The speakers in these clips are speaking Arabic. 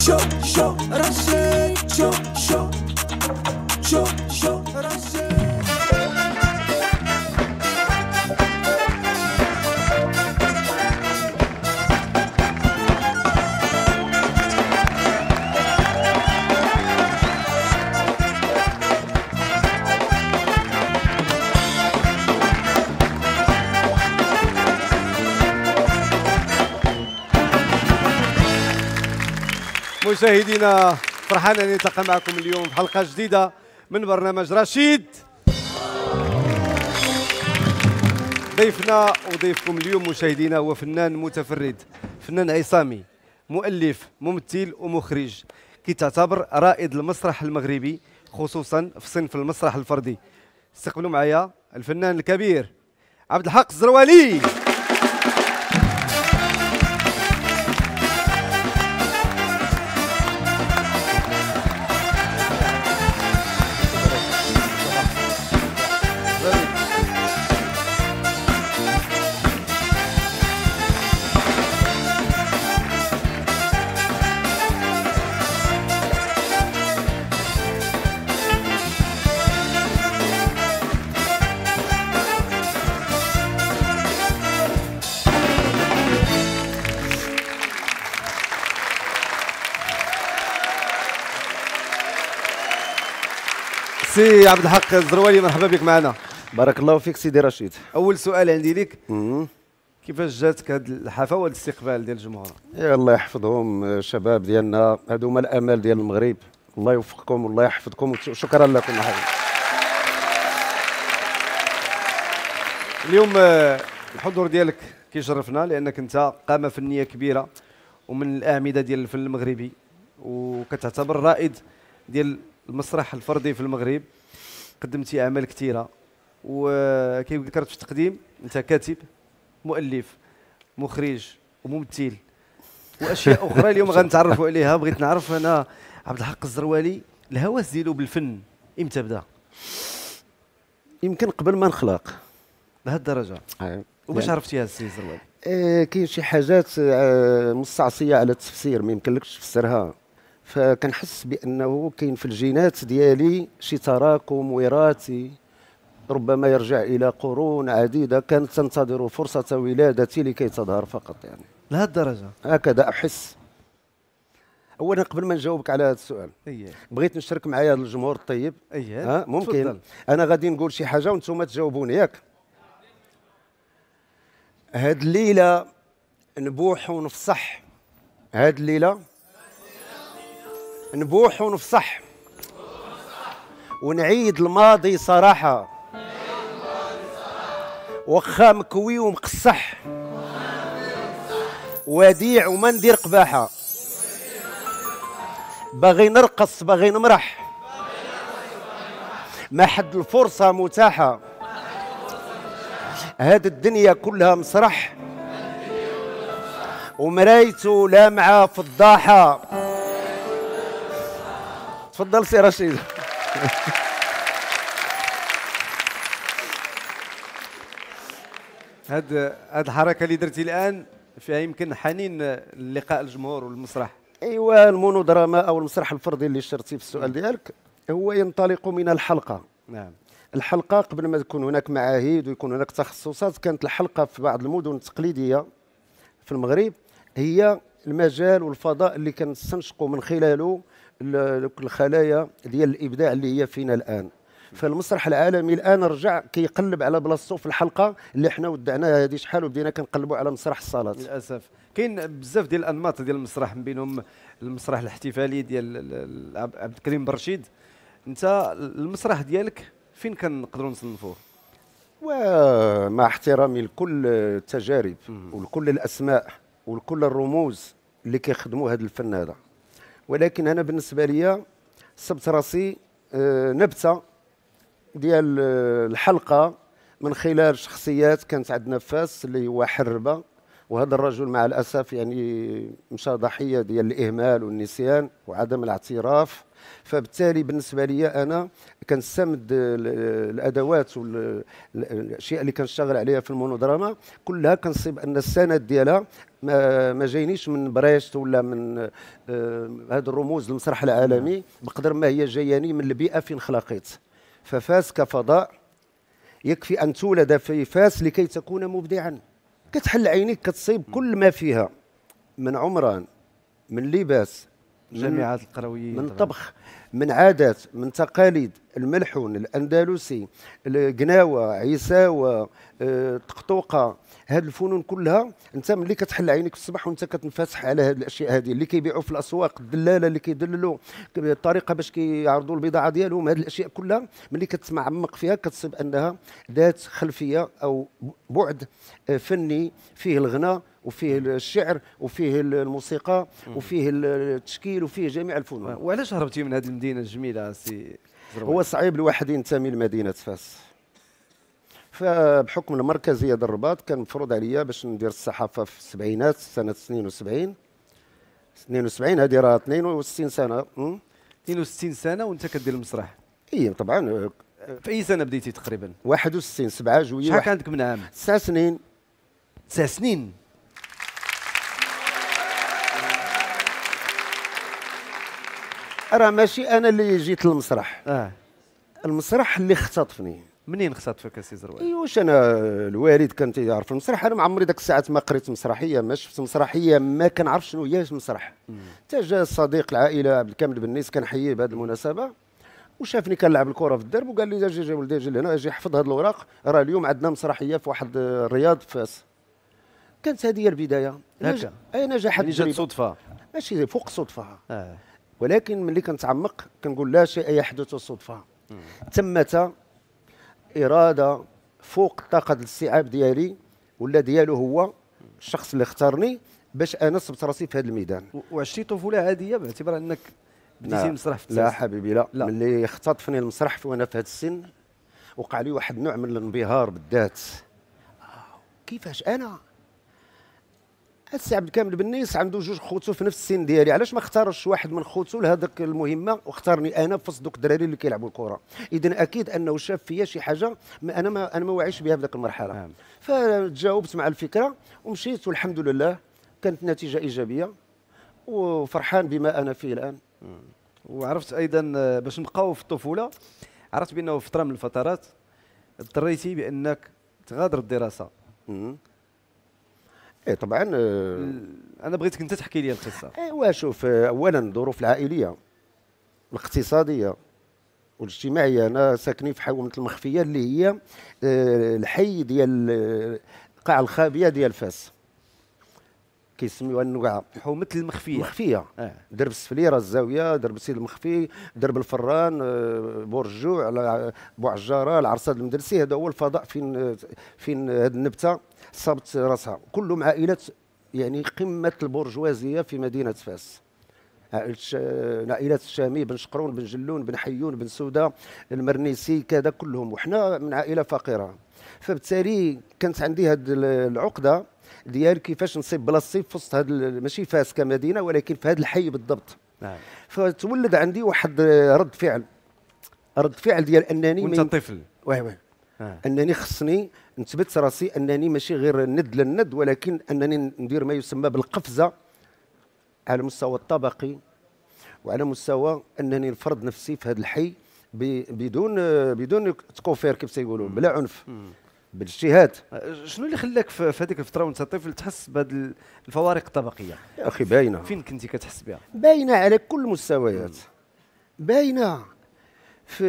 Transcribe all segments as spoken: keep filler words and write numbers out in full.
شو شو رشيد شو شو شو شو رشيد. مشاهدينا فرحان أن نلتقي معكم اليوم في حلقة جديدة من برنامج رشيد. ضيفنا وضيفكم اليوم مشاهدينا هو فنان متفرد، فنان عصامي، مؤلف، ممثل ومخرج، كي تعتبر رائد المسرح المغربي خصوصا في صنف المسرح الفردي. استقبلوا معايا الفنان الكبير عبد الحق الزروالي. سي عبد الحق الزروالي، مرحبا بك معنا. بارك الله فيك سيدي رشيد. اول سؤال عندي لك، كيفاش جاتك هذه الحفاوه والاستقبال ديال الجمهور؟ يا الله يحفظهم الشباب ديالنا، هادو هما الامال ديال المغرب، الله يوفقكم والله يحفظكم وشكرا لكم. اليوم الحضور ديالك كيشرفنا لانك انت قامه فنيه كبيره ومن الاعمده ديال الفن المغربي، وكتعتبر رائد ديال المسرح الفردي في المغرب. قدمتي اعمال كثيره وكيف ذكرت في التقديم انت كاتب، مؤلف، مخرج وممثل واشياء اخرى اليوم غنتعرفوا عليها. بغيت نعرف انا عبد الحق الزروالي الهوس ديالو بالفن امتى بدا؟ يمكن قبل ما نخلق لهذه الدرجه. أيوة. وباش يعني عرفتي هذا السي الزروالي؟ إيه، كاين شي حاجات آه مستعصيه على التفسير، ما يمكنلكش تفسرها، فكنحس بانه كاين في الجينات ديالي شي تراكم وراثي ربما يرجع الى قرون عديده كانت تنتظر فرصه ولادتي لكي تظهر فقط. يعني لهذه الدرجه هكذا احس. اولا قبل ما نجاوبك على هذا السؤال، اييه بغيت نشارك معايا الجمهور الطيب. اييه ها ممكن تفضل. انا غادي نقول شي حاجه وانتم تجاوبوني ياك. هاد الليله نبوح ونفصح، هاد الليله نبوح ونفصح ونعيد الماضي صراحة، وخا مكوي ومقصح، وديع وما ندير قباحة، باغي نرقص باغي نمرح، ما حد الفرصة متاحة، هاد الدنيا كلها مسرح، ومرايته لامعة في الضاحة. تفضل سي رشيد. هاد هاد الحركه اللي درتي الان فيها يمكن حنين لقاء الجمهور والمسرح. ايوا المونودراما او المسرح الفردي اللي شرتي في السؤال ديالك هو ينطلق من الحلقه. نعم. الحلقه قبل ما تكون هناك معاهد ويكون هناك تخصصات، كانت الحلقه في بعض المدن التقليديه في المغرب هي المجال والفضاء اللي كنستنشقوا من خلاله الخلايا ديال الابداع اللي هي فينا الان. فالمسرح العالمي الان رجع كيقلب على بلاصتو في الحلقه اللي حنا ودعناها هذه شحال وبدينا كنقلبوا على مسرح الصالات. للاسف كاين بزاف ديال الانماط ديال المسرح، من بينهم المسرح الاحتفالي ديال عبد الكريم برشيد. انت المسرح ديالك فين كنقدروا نصنفوه؟ ومع احترامي لكل التجارب ولكل الاسماء ولكل الرموز اللي كيخدموا هذا الفن هذا، ولكن انا بالنسبه لي صبت راسي نبته ديال الحلقه من خلال شخصيات كانت عندنا فاس اللي هو حربه وهذا الرجل مع الاسف يعني مشى ضحيه ديال الاهمال والنسيان وعدم الاعتراف. فبالتالي بالنسبه لي انا كنستمد الادوات والاشياء اللي كنشتغل عليها في المونودراما كلها كنصيب ان السند ديالها ما, ما جاينيش من بريشت ولا من آه هاد الرموز المسرح العالمي، بقدر ما هي جاياني من البيئه فين خلقيت. ففاس كفضاء يكفي ان تولد في فاس لكي تكون مبدعا. كتحل عينيك كتصيب كل ما فيها من عمران، من لباس، جامعات القرويين، من طبخ، من عادات، من تقاليد، الملحون، الاندلسي، القناوه، عيساوه، الطقطوقه، هذه الفنون كلها انت ملي كتحل عينيك في الصباح وانت كتنفتح على هذه الاشياء هذه اللي كيبيعوا في الاسواق، الدلاله اللي كيدللوا الطريقه باش كيعرضوا البضاعه ديالهم، هذه الاشياء كلها ملي كتعمق فيها كتصيب انها ذات خلفيه او بعد فني فيه الغناء وفيه الشعر وفيه الموسيقى وفيه التشكيل وفيه جميع الفنون. وعلاش هربتي من هذه المدينه الجميله سي زروال؟ هو صعيب الواحد ينتمي لمدينه فاس، فبحكم المركزيه ديال الرباط كان مفروض عليا باش ندير الصحافه في السبعينات سنه اثنين وسبعين اثنين وسبعين، هذه راه اثنين وستين سنه. اثنين وستين سنه وانت كدير المسرح؟ اي طبعا. في اي سنه بديتي تقريبا؟ واحد وستين سبعة جوية. شحال كان عندك من عام؟ تسع سنين. تسع سنين. راه ماشي انا اللي جيت للمسرح، اه المسرح اللي اختطفني. منين اختطفك سي زروال؟ ايواش انا الوالد كان تيعرف المسرح، انا ما عمري داك الساعات ما قريت مسرحيه، ما شفت مسرحيه، ما كنعرف شنو هي المسرح. حتى جا صديق العائله عبد الكامل بنيس كنحييه بهذه المناسبه وشافني كنلعب الكره في الدرب وقال لي اجي ولدي اجي لهنا اجي حفظ هذه الاوراق، راه اليوم عندنا مسرحيه في واحد الرياض في فاس. كانت هذه هي البدايه. هكا اي نجاح جات صدفه؟ ماشي فوق الصدفه. آه. ولكن ملي كنتعمق كنقول لا شيء يحدث صدفه. ثمة اراده فوق طاقه الاستيعاب ديالي ولا ديالو هو الشخص اللي اختارني باش انا صبت راسي في هذا الميدان. وعشتي طفوله عاديه باعتبار انك بديتي المسرح في لا حبيبي لا, لا. ملي اختطفني المسرح وانا في هذا السن وقع لي واحد النوع من الانبهار بالذات. كيفاش انا السي عبد الكامل بنيس عنده جوج خوتو في نفس السن ديالي، علاش ما اختارش واحد من خوتو لهذاك المهمه واختارني انا في وسط دوك الدراري اللي كيلعبوا الكره؟ اذا اكيد انه شاف فيا شي حاجه ما انا ما انا ما واعيش بها في ذاك المرحله. نعم. فتجاوبت مع الفكره ومشيت والحمد لله كانت نتيجه ايجابيه وفرحان بما انا فيه الان. مم. وعرفت ايضا باش نبقاو في الطفوله، عرفت بانه في فتره من الفترات اضطريتي بانك تغادر الدراسه. مم. ايه طبعا. انا بغيتك انت تحكي لي القصه. ايوا شوف، اولا الظروف العائليه الاقتصاديه والاجتماعيه، انا ساكنين في حومه المخفيه اللي هي الحي ديال القاع الخابيه ديال فاس، كيسميوها النقعه. حومه المخفيه. المخفيه. آه. درب السفليره الزاويه، درب السيد المخفي، درب الفران، بور الجوع، بوعجاره، العرصات المدرسي، هذا هو الفضاء فين فين هذه النبته صابت راسها. كلهم عائلات يعني قمه البرجوازيه في مدينه فاس. عائلات الشامي، بن شقرون، بن جلون، بن حيون، بن سوده، المرنيسي، كذا كلهم، وحنا من عائله فقيره. فبالتالي كانت عندي هذه العقده ديال كيفاش نصيب بلاصتي في وسط هذا، ماشي فاس كمدينه ولكن في هذا الحي بالضبط. نعم. فتولد عندي واحد رد فعل، رد فعل ديال انني وانت طفل. وي وي آه. انني خصني نثبت راسي انني ماشي غير ند للند، ولكن انني ندير ما يسمى بالقفزه على المستوى الطبقي وعلى مستوى انني نفرض نفسي في هذا الحي بدون بدون تكوفير كيف تيقولوا، بلا عنف، بالاجتهاد. شنو اللي خلاك في هذيك الفتره وانت طفل تحس بهذه الفوارق الطبقيه؟ يا اخي باينه. فين كنتي كتحس بها؟ باينه على كل المستويات. باينه في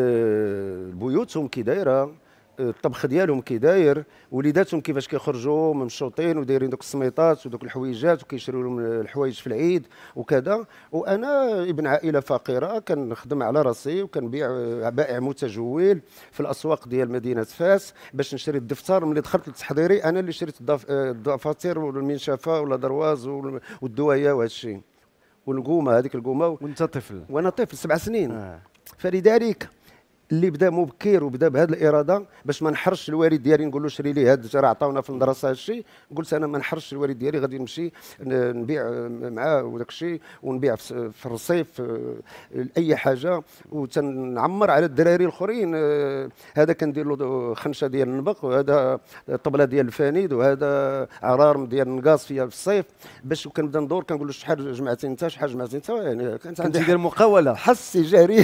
بيوتهم كي دايره، الطبخ ديالهم كي داير، وليداتهم كيفاش كيخرجوا ممشوطين ودايرين دوك السميطات ودوك الحويجات وكيشريو لهم الحوايج في العيد وكذا. وانا ابن عائله فقيره كنخدم على راسي وكنبيع بائع متجول في الاسواق ديال مدينه فاس باش نشري الدفتر. ملي دخلت للتحضيري انا اللي شريت الدفاتر والمنشفه ولا درواز والدوايه وهذا الشيء والقومه، هذيك القومه وانت طفل. وانا طفل سبع سنين. آه. فلذلك اللي بدا مبكر وبدا بهذه الاراده باش ما نحرش الوالد ديالي نقول له شري لي هذا، راه عطاونا في المدرسه هذا الشيء. قلت انا ما نحرش الوالد ديالي، غادي نمشي نبيع معاه وداك الشيء، ونبيع في الرصيف اي حاجه، وتنعمر على الدراري الاخرين. هذا كندير له خنشه ديال النبق، وهذا طبله ديال الفانيد، وهذا عرارم ديال النقاص فيها في الصيف، باش كنبدا ندور كنقول له شحال جمعتي انت، شحال جمعتي انت. يعني كانت عندي دير مقاوله حس تجاري.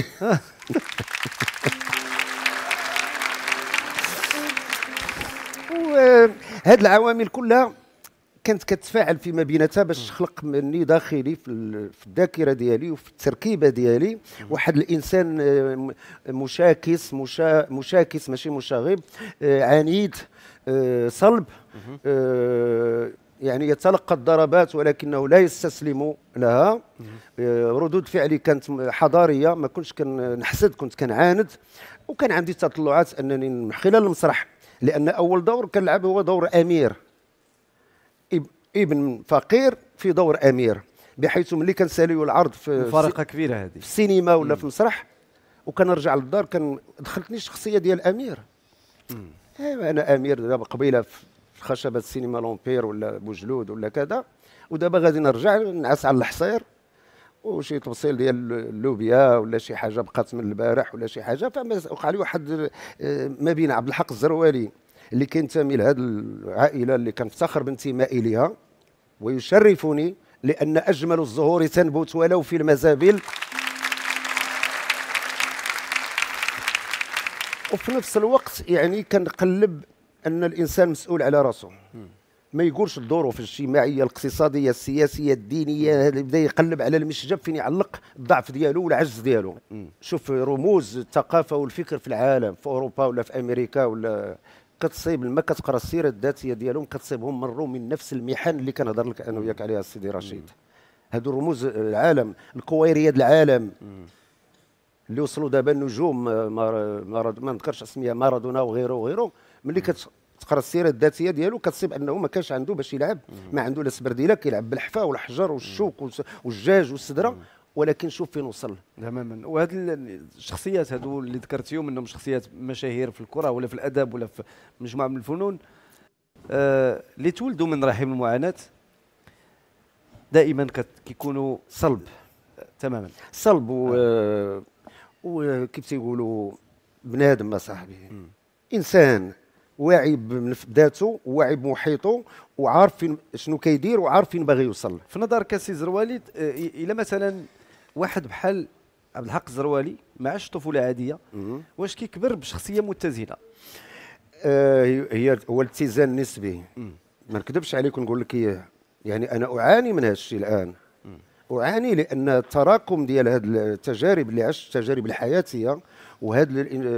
وهاد العوامل كلها كانت كتفاعل فيما بيناتها باش تخلق مني داخلي في الذاكره ديالي وفي التركيبه ديالي واحد الانسان مشاكس، مشا مشاكس ماشي مشاغب، عنيد، صلب، يعني يتلقى الضربات ولكنه لا يستسلم لها. ردود فعلي كانت حضاريه، ما كنتش كنحسد، كنت كنعاند. وكان عندي تطلعات انني من خلال المسرح، لان اول دور كنلعب هو دور امير، ابن فقير في دور امير، بحيث ملي كنساليو العرض في مفارقه كبيره هذه في السينما ولا في المسرح وكنرجع للدار كان دخلتني الشخصيه ديال امير. ايوا انا امير دابا قبيله في خشبه السينما لومبير ولا بوجلود ولا كذا، ودابا غادي نرجع نعس على الحصير وشي تفصيل ديال اللوبيا ولا شي حاجه بقات من البارح ولا شي حاجه. فوقع لي واحد ما بين عبد الحق الزروالي اللي كينتمي لهذه العائله اللي كنفتخر بانتمائي لها ويشرفني، لان اجمل الزهور تنبت ولو في المزابل، وفي نفس الوقت يعني كنقلب ان الانسان مسؤول على راسه، ما يقولش دوره في الاجتماعيه الاقتصاديه السياسيه الدينيه، يبدا يقلب على المشجب فين يعلق الضعف ديالو والعجز ديالو. شوف رموز الثقافه والفكر في العالم، في اوروبا ولا في امريكا ولا كتصيب لما كتقرا السيره الذاتيه ديالهم كتصيبهم مروا من نفس المحن اللي كنهضر لك انا وياك عليها السيدي رشيد. هادو رموز العالم، الكويريات العالم اللي وصلوا دابا النجوم، ما ما نذكرش اسميها، مارادونا وغيره وغيره. ملي كتقرا السيره الذاتيه ديالو كتصيب انه ما كانش عنده باش يلعب، ما عنده لا سبرديله، كيلعب بالحفا والحجر والشوك والجاج والسدره، ولكن شوف فين وصل تماما. وهاد الشخصيات هادو اللي ذكرتيهم انهم شخصيات مشاهير في الكره ولا في الادب ولا في مجموعه من الفنون، آه اللي تولدوا من رحم المعاناه دائما كيكونوا صلب. آه تماما صلب و آه. وكيف تيقولوا بنادم اصاحبي، انسان واعي بذاته وواعي بمحيطه وعارف فين شنو كيدير وعارف فين باغي يوصل. في نظرك السي زروالي، الى مثلا واحد بحال عبد الحق الزروالي ما عاش طفوله عاديه، واش كيكبر بشخصيه متزنه؟ آه هي هو الاتزان النسبي، ما نكذبش عليك ونقول لك اياه. يعني انا اعاني من هذا الشيء الان، اعاني لان التراكم ديال هذه التجارب اللي عشت، التجارب الحياتيه وهذه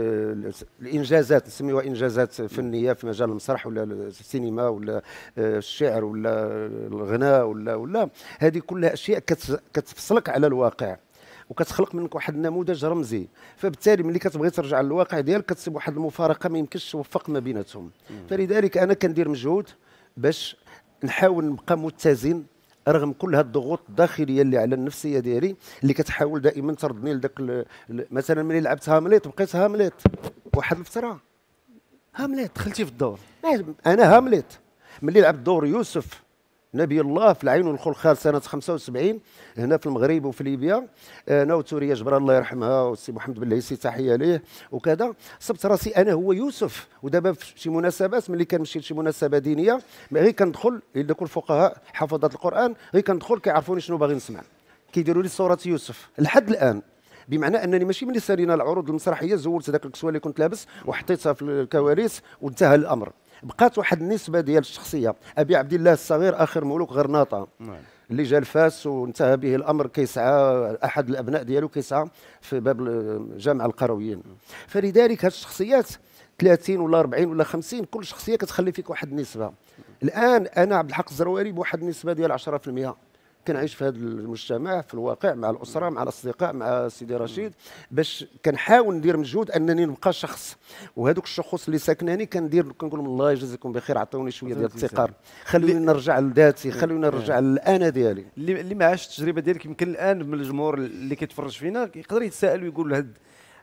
الانجازات نسميوها انجازات فنيه في مجال المسرح ولا السينما ولا الشعر ولا الغناء ولا ولا هذه كلها اشياء كتفصلك على الواقع وكتخلق منك واحد النموذج رمزي. فبالتالي ملي كتبغي ترجع للواقع ديالك كتصيب واحد المفارقه ما يمكنش توفق ما بيناتهم. فلذلك انا كندير مجهود باش نحاول نبقى متزن رغم كل هذه الضغوط الداخليه اللي على النفسيه ديالي اللي كتحاول دائما تردني لذاك. مثلا ملي لعبت هامليت بقيت هامليت، واحد الفتره هامليت دخلتي في الدور. انا هامليت ملي لعبت دور يوسف نبي الله في العين والخلخال سنه خمسة وسبعين هنا في المغرب وفي ليبيا، انا وتوريه جبران الله يرحمها والسي محمد بلعيسي تحيه ليه وكذا، صبت راسي انا هو يوسف. ودابا في شي مناسبات ملي كنمشي لشي مناسبه دينيه غير كندخل، الا كل الفقهاء حفظات القران غير كندخل كيعرفوني شنو باغي نسمع، كيديروا لي صوره يوسف لحد الان. بمعنى انني ماشي ملي سالينا العروض المسرحيه زولت ذاك الكسوه اللي كنت لابس وحطيتها في الكواليس وانتهى الامر. بقات واحد النسبه ديال الشخصيه. ابي عبد الله الصغير اخر ملوك غرناطه اللي جا لفاس وانتهى به الامر، كيسعى احد الابناء ديالو كيسعى في باب جامع القرويين. فلذلك هذه الشخصيات ثلاثين ولا أربعين ولا خمسين كل شخصيه كتخلي فيك واحد النسبه. الان انا عبد الحق الزروالي بواحد النسبه ديال عشرة في المئة كنعيش في هذا المجتمع في الواقع مع الاسره مع الاصدقاء مع سيدي رشيد، باش كنحاول ندير مجهود انني نبقى شخص. وهذوك الشخوص اللي ساكناني كندير كنقول لهم الله يجزيكم بخير، عطوني شويه ديال الثقه، خلوني نرجع لذاتي، خلوني نرجع للانا ديالي. اللي اللي ما عاش التجربه ديالك يمكن الان من الجمهور اللي كيتفرج فينا يقدر يتساءل ويقول هاد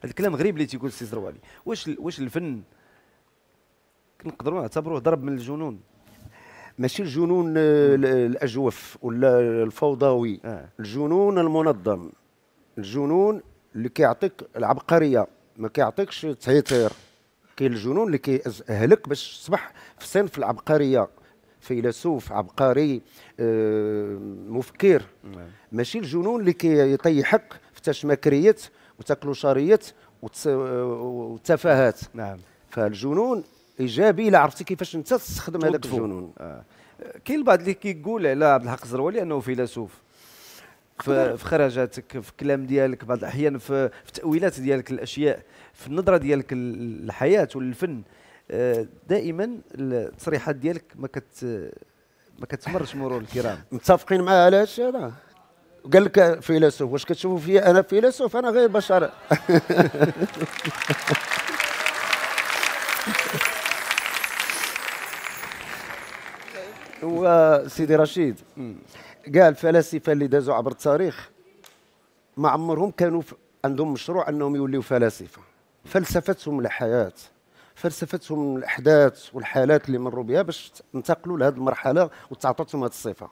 هذا الكلام غريب اللي تيقول السي زروالي. واش واش الفن نقدروا نعتبروه ضرب من الجنون؟ ماشي الجنون الاجوف ولا الفوضوي، آه. الجنون المنظم، الجنون اللي كيعطيك العبقريه، ما كيعطيكش تهيطير. كاين الجنون اللي كيأهلك باش تصبح في صنف العبقريه، فيلسوف عبقري آه، مفكر. نعم. ماشي الجنون اللي كيطيحك في تشماكريه وتكلوشاريه والتفاهات. نعم. فالجنون ايجابي الا عرفتي كيفاش انت تستخدم هذاك توظفو. الجنون. آه. كاين البعض اللي كيقول على عبد الحق الزروالي انه فيلسوف في في خرجاتك، في الكلام ديالك، بعض الاحيان في في تاويلات ديالك الاشياء، في النظره ديالك للحياه وللفن. آه، دائما التصريحات ديالك ما كت ما كتمرش مرور الكرام. متفقين معاه على هادشي هذا؟ قال لك فيلسوف، واش كتشوفوا فيا انا فيلسوف؟ انا غير بشر. وسيدي رشيد، كاع الفلاسفه اللي دازوا عبر التاريخ ما عمرهم كانوا عندهم مشروع انهم يوليو فلاسفه. فلسفتهم الحياه، فلسفتهم الاحداث والحالات اللي مروا بها باش انتقلوا لهذه المرحله وتعطتهم هذه الصفه.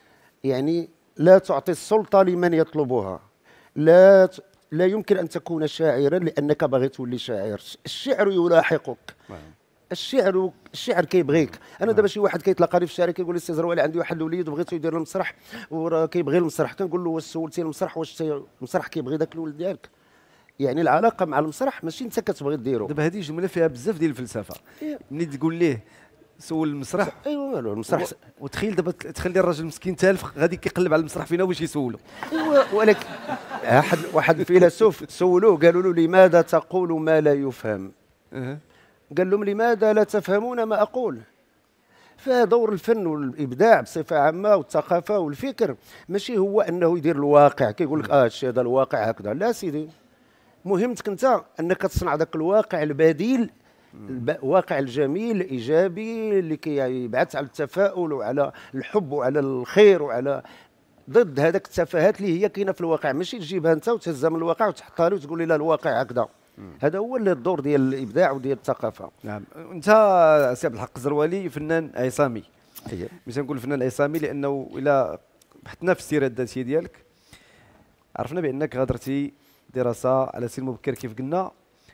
يعني لا تعطي السلطه لمن يطلبها، لا ت... لا يمكن ان تكون شاعرا لانك باغي تولي شاعر. الشعر يلاحقك، الشعر الشعر كيبغيك. انا دابا شي واحد كيتلاقاني في الشارع كيقول لي السي زروالي عندي واحد الوليد وبغيتو يدير المسرح وراه كيبغي المسرح. كنقول له واش سولتي المسرح؟ واش المسرح كيبغي داك الولد ديالك؟ يعني العلاقه مع المسرح ماشي انت كتبغي ديرو. دابا هذه جمله فيها بزاف ديال الفلسفه. ملي تقول ليه سول المسرح، ايوا والو المسرح، وتخيل دابا تخلي الراجل مسكين تالف غادي كيقلب على المسرح فينا باش يسولو. ايوا ولكن واحد واحد الفيلسوف سولوه قالوا له لماذا تقول ما لا يفهم؟ أه. قال لهم لماذا لا تفهمون ما أقول؟ فدور الفن والإبداع بصفة عامة والثقافة والفكر ماشي هو أنه يدير الواقع كيقول لك اه الشيء هذا الواقع هكذا. لا سيدي، مهمتك أنت أنك تصنع ذاك الواقع البديل، الواقع الجميل الإيجابي اللي كيبعث على التفاؤل وعلى الحب وعلى الخير وعلى ضد هذاك التفاهات اللي هي كاينه في الواقع. ماشي تجيبها انت وتهزها من الواقع وتحطها لي وتقول لي لا الواقع هكذا. هذا هو اللي الدور ديال الابداع وديال الثقافه. نعم. انت سي عبد الحق الزروالي فنان عصامي. اييه، مش نقول فنان عصامي لانه الى بحثنا في السيره الذاتيه ديالك عرفنا بانك غادرتي دراسه على سن مبكر كيف قلنا،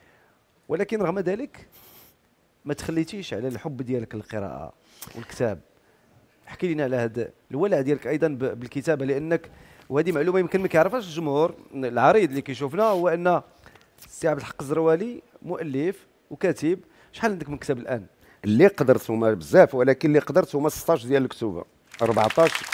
ولكن رغم ذلك ما تخليتيش على الحب ديالك للقراءه والكتاب. احكي لنا على هذا الولع ديالك ايضا بالكتابه، لانك وهذه معلومه يمكن ما كيعرفهاش الجمهور العريض اللي كيشوفنا، هو ان السي عبد الحق الزروالي مؤلف وكاتب. شحال عندك من كتاب الان؟ اللي قدرت هما بزاف، ولكن اللي قدرت هما ستطاش ديال الكتوبه، أربعطاش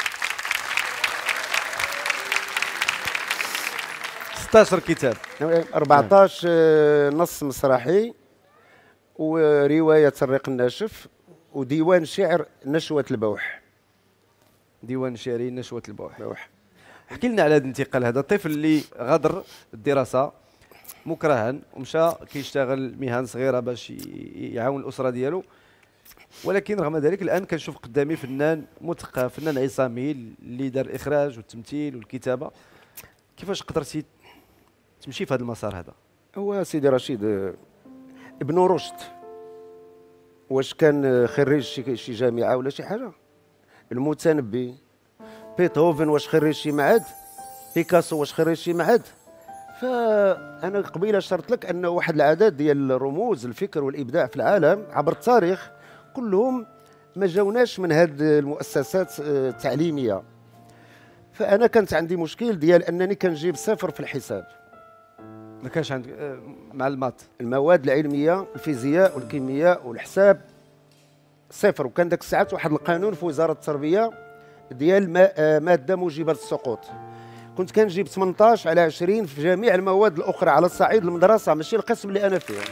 ستطاش كتاب، أربعطاش نص مسرحي وروايه الريق الناشف وديوان شعر نشوه البوح. ديوان شعري نشوه البوح. احكي لنا على هذا الانتقال، هذا الطفل اللي غادر الدراسه مكرها ومشى كيشتغل مهن صغيره باش يعاون الاسره ديالو، ولكن رغم ذلك الان كنشوف قدامي فنان مثقف، فنان عصامي اللي دار الاخراج والتمثيل والكتابه. كيفاش قدرتي تمشي في هذا المسار هذا؟ هو سيدي رشيد ابن رشد واش كان خريج شي شي جامعه ولا شي حاجه؟ المتنبي، بيتهوفن واش خريج شي معهد؟ بيكاسو واش خريج شي معهد؟ فأنا قبيله شرط لك أن واحد العدد ديال الرموز الفكر والإبداع في العالم عبر التاريخ كلهم ما جاوناش من هذه المؤسسات التعليمية. فأنا كانت عندي مشكل ديال أنني كنجيب صفر في الحساب. ما كانش عندك مع المات المواد العلمية الفيزياء والكيمياء والحساب صفر، وكان داك الساعات واحد القانون في وزارة التربية ديال مادة موجبة للسقوط. كنت كنجيب ثمنطاش على عشرين في جميع المواد الاخرى على صعيد المدرسه، ماشي القسم اللي انا فيه.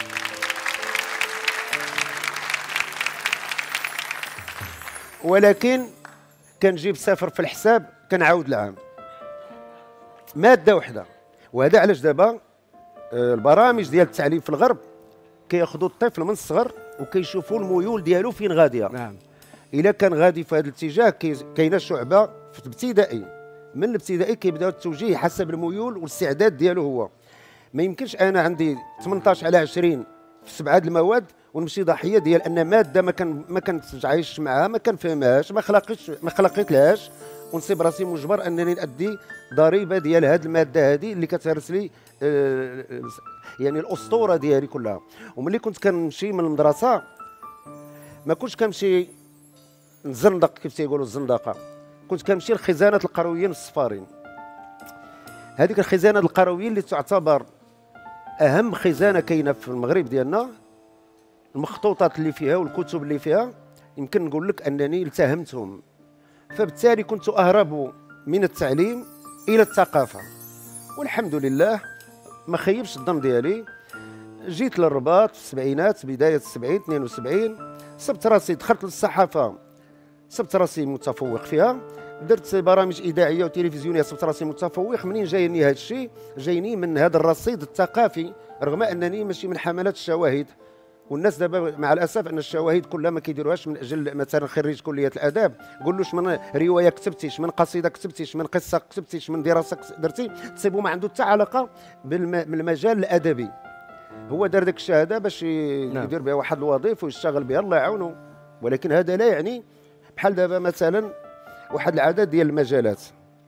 ولكن كنجيب صفر في الحساب كنعاود العام ماده وحده. وهذا علاش دابا البرامج ديال التعليم في الغرب كياخذوا الطفل من الصغر وكيشوفوا الميول ديالو فين غاديه. نعم. الا كان غادي في هذا الاتجاه كاينه شعبه في الابتدائي، من الابتدائي كيبداو التوجيه حسب الميول والاستعداد ديالو هو. ما يمكنش انا عندي ثمنطاش على عشرين في سبعه المواد ونمشي ضحيه ديال ان ماده ما كان ما كنتش عايش معها، ما كنفهمهاش، ما خلقتش ما خلقتلهاش، ونصيب راسي مجبر انني نادي ضريبه ديال هذه الماده هذه اللي كتهرس لي آه يعني الاسطوره ديالي كلها. وملي كنت كنمشي من المدرسه ما كنتش كنمشي نزندق كيف تيقولوا الزندقه، كنت كنمشي لخزانه القرويين الصفارين. هذيك الخزانه القرويين اللي تعتبر اهم خزانه كاينه في المغرب ديالنا، المخطوطات اللي فيها والكتب اللي فيها يمكن نقول لك انني التهمتهم، فبالتالي كنت اهرب من التعليم الى الثقافه. والحمد لله ما خيبش الظن ديالي، جيت للرباط في السبعينات بدايه السبعين اثنين وسبعين، صبت راسي دخلت للصحافه، صبت راسي متفوق فيها، درت برامج اذاعيه وتلفزيونيه، صبت راسي متفوق. منين جايني هذا الشيء؟ جايني من هذا الرصيد الثقافي، رغم انني ماشي من حملات الشواهد. والناس دابا مع الاسف ان الشواهد كلها ما كيديروهاش من اجل مثلا خريج كليه الاداب، قول له من روايه كتبتيش، من قصيده كتبتيش، من قصه كتبتيش، من دراسه درتي، تصيبوا ما عنده حتى علاقه بالمجال الادبي. هو دار ديك الشهاده باش نعم. يدير بها واحد الوظيفه ويشتغل بها، الله يعاونه، ولكن هذا لا يعني بحال دابا مثلا واحد العدد ديال المجالات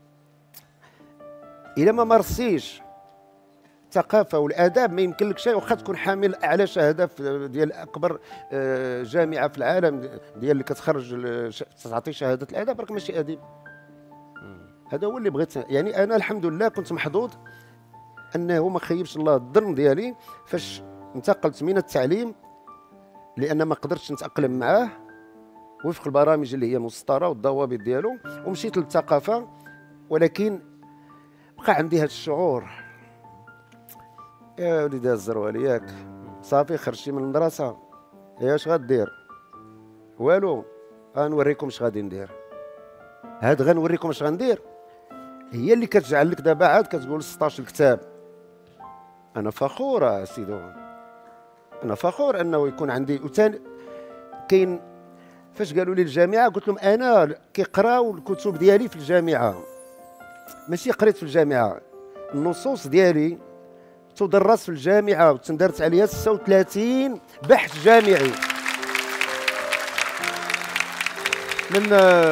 الا ما مارسيش الثقافه والاداب ما يمكن لك شيء، واخا تكون حامل اعلى شهاده ديال اكبر جامعه في العالم ديال اللي كتخرج تعطي شهاده الاداب، راك ماشي اديب. هذا هو اللي بغيت يعني. انا الحمد لله كنت محظوظ انه ما خيبش الله الظن ديالي فاش انتقلت من التعليم، لان ما قدرتش نتاقلم معاه وفق البرامج اللي هي مسطره والضوابط ديالو، ومشيت للثقافه. ولكن بقى عندي هذا الشعور، يا وليدي الزروالي ياك صافي خرجتي من المدرسه، يا اش غدير؟ والو، غنوريكم اش غادي ندير. هاد غنوريكم اش غندير هي اللي كتجعل لك دابا عاد كتقول ستطاش الكتاب. انا فخور سيدو، انا فخور انه يكون عندي. وثاني كاين فاش قالوا لي الجامعه قلت لهم انا كيقراو الكتب ديالي في الجامعه، ماشي قريت في الجامعه، النصوص ديالي تدرس في الجامعه وتندرس عليها ستة وثلاثين بحث جامعي. من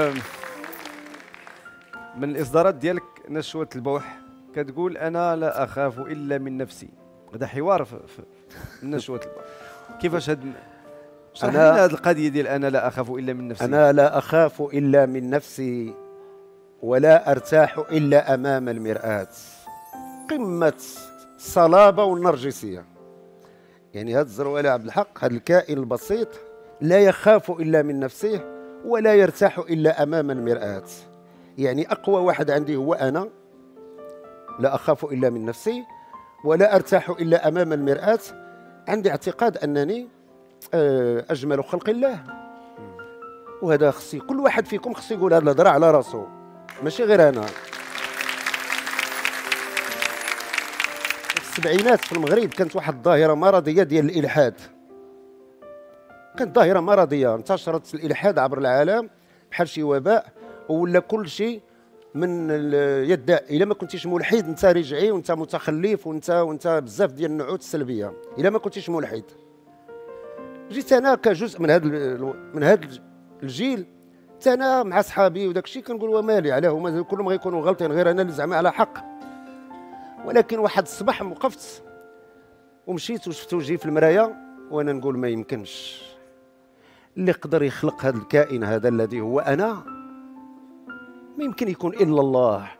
من الاصدارات ديالك نشوه البوح كتقول انا لا اخاف الا من نفسي. هذا حوار في في نشوه البوح. كيفاش هاد شرح لنا هذه القضيه ديال انا لا اخاف الا من نفسي؟ انا لا اخاف الا من نفسي ولا ارتاح الا امام المرآة. قمه الصلابه والنرجسيه. يعني هذا الزروالي عبد الحق، هذا الكائن البسيط لا يخاف الا من نفسه ولا يرتاح الا امام المرآة. يعني اقوى واحد عندي هو انا، لا اخاف الا من نفسي ولا ارتاح الا امام المرآة. عندي اعتقاد انني اجمل خلق الله، وهذا خصي كل واحد فيكم خصو يقول هذه الهضره على راسو، ماشي غير انا. في السبعينات في المغرب كانت واحد الظاهره مرضيه ديال الالحاد، كانت ظاهره مرضيه، انتشرت الالحاد عبر العالم بحال شي وباء، ولا كل شيء من يدعي الا ما كنتيش ملحد انت رجعي وانت متخلف وانت وانت بزاف ديال النعوت السلبيه الا ما كنتيش ملحد. جيت انا كجزء من هذا من هذا الجيل، حتى انا مع صحابي وداك الشيء كنقول ومالي علاه هما كلهم غيكونوا غلطين غير انا اللي زعما على حق. ولكن واحد الصباح وقفت ومشيت وشفت وجهي في المرايه وانا نقول ما يمكنش اللي قدر يخلق هذا الكائن هذا الذي هو انا ما يمكن يكون الا الله.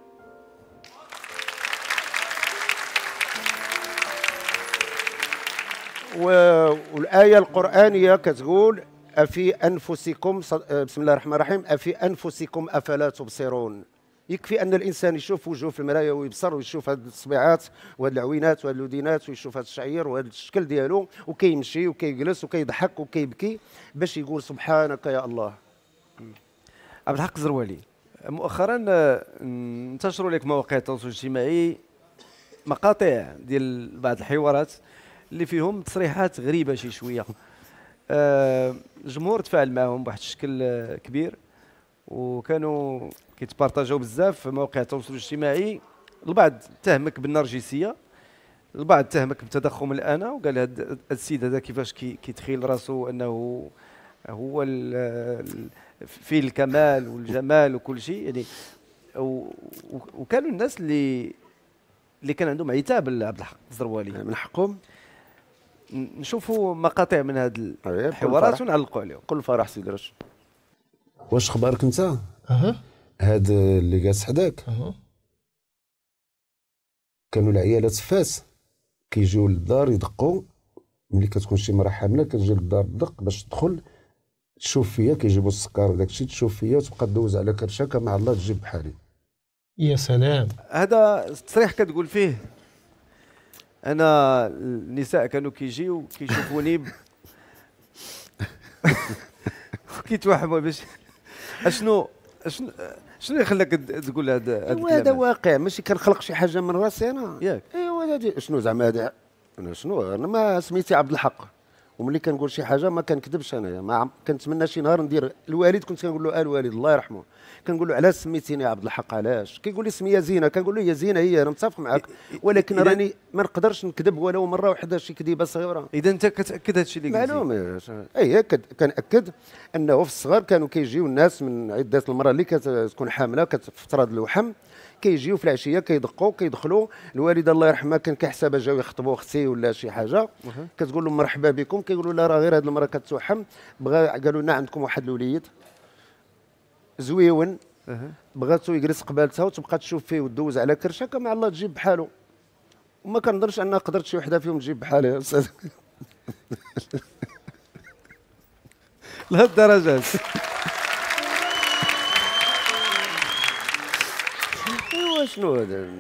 والآية القرآنية كتقول أفي أنفسكم، بسم الله الرحمن الرحيم، أفي أنفسكم أفلا تبصرون. يكفي أن الإنسان يشوف وجهه في المراية ويبصر ويشوف هذه الصبيعات وهذه العوينات وهذه اللودينات ويشوف هذا الشعير وهذا الشكل ديالو وكيمشي وكيجلس وكيضحك وكيبكي باش يقول سبحانك يا الله. عبد الحق الزروالي، مؤخرا انتشروا لك مواقع التواصل الاجتماعي مقاطع ديال بعض الحوارات اللي فيهم تصريحات غريبه شي شويه. آه الجمهور تفاعل معهم بواحد الشكل كبير وكانوا كيتبارطاجاو بزاف في مواقع التواصل الاجتماعي. البعض اتهمك بالنرجسيه، البعض اتهمك بتضخم الانا وقال هذا السيد هذا كيفاش كي كيتخيل راسو انه هو ال ال فيه الكمال والجمال وكل شيء يعني. وكانوا الناس اللي اللي كان عندهم عتاب لعبد الحق الزروالي من حقهم نشوفوا مقاطع من هذه الحوارات ونعلقوا عليهم. كل فرح سيدي رشد. واش خبارك انت؟ اها هاد اللي جالس حداك اها كانوا العيالات فاس كيجيو للدار يدقوا، ملي كتكون شي مرا حامله كتجي للدار تدق باش تدخل تشوف فيا، كيجيبوا السكر وداك الشيء تشوف فيا وتبقى دوز على كرشاكه مع الله تجيب بحالي. يا سلام. هذا التصريح كتقول فيه انا النساء كانوا كيجيو كيشوفوني ب... كيتوحموا باش اشنو اشنو شنو اللي خلاك تقول هذا هذا الكلام؟ هذا واقع، ماشي كنخلق شي حاجه من راسي انا ياك. ايوا هذا شنو زعما هذا انا شنو انا ما سميتي عبد الحق، وملي كنقول شي حاجه ما كنكذبش انايا، ما كنتمنى شي نهار ندير الوالد. كنت كنقول له الوالد الله يرحمه كنقول له علاش سميتيني عبد الحق علاش؟ كيقول لي سميه زينه، كنقول له هي زينه هي انا متفق معك، ولكن راني ما نقدرش نكذب ولو مره واحده شي كذبه صغيره. اذا انت كتاكد هذا الشيء اللي قلتي؟ معلوم اي كناكد انه في الصغر كانوا كيجيو الناس من عده المراه اللي كتكون حامله كتفترض الوحم كيجيو في العشيه كيدقوا كيدخلوا، الوالده الله يرحمها كان كيحسبها جاو يخطبوا اختي ولا شي حاجه، كتقول لهم مرحبا بكم، كيقولوا لا راه غير هذه المراه كتوحم، بغا قالوا لنا عندكم واحد الوليد زويون بغاتو يجلس قبالتها وتبقى تشوف فيه وتدوز على كرشاكه مع الله تجيب بحالو. وما كنظنش انها قدرت شي وحده فيهم تجيب بحالها يا استاذ. لهالدرجه ايوا شنو هذا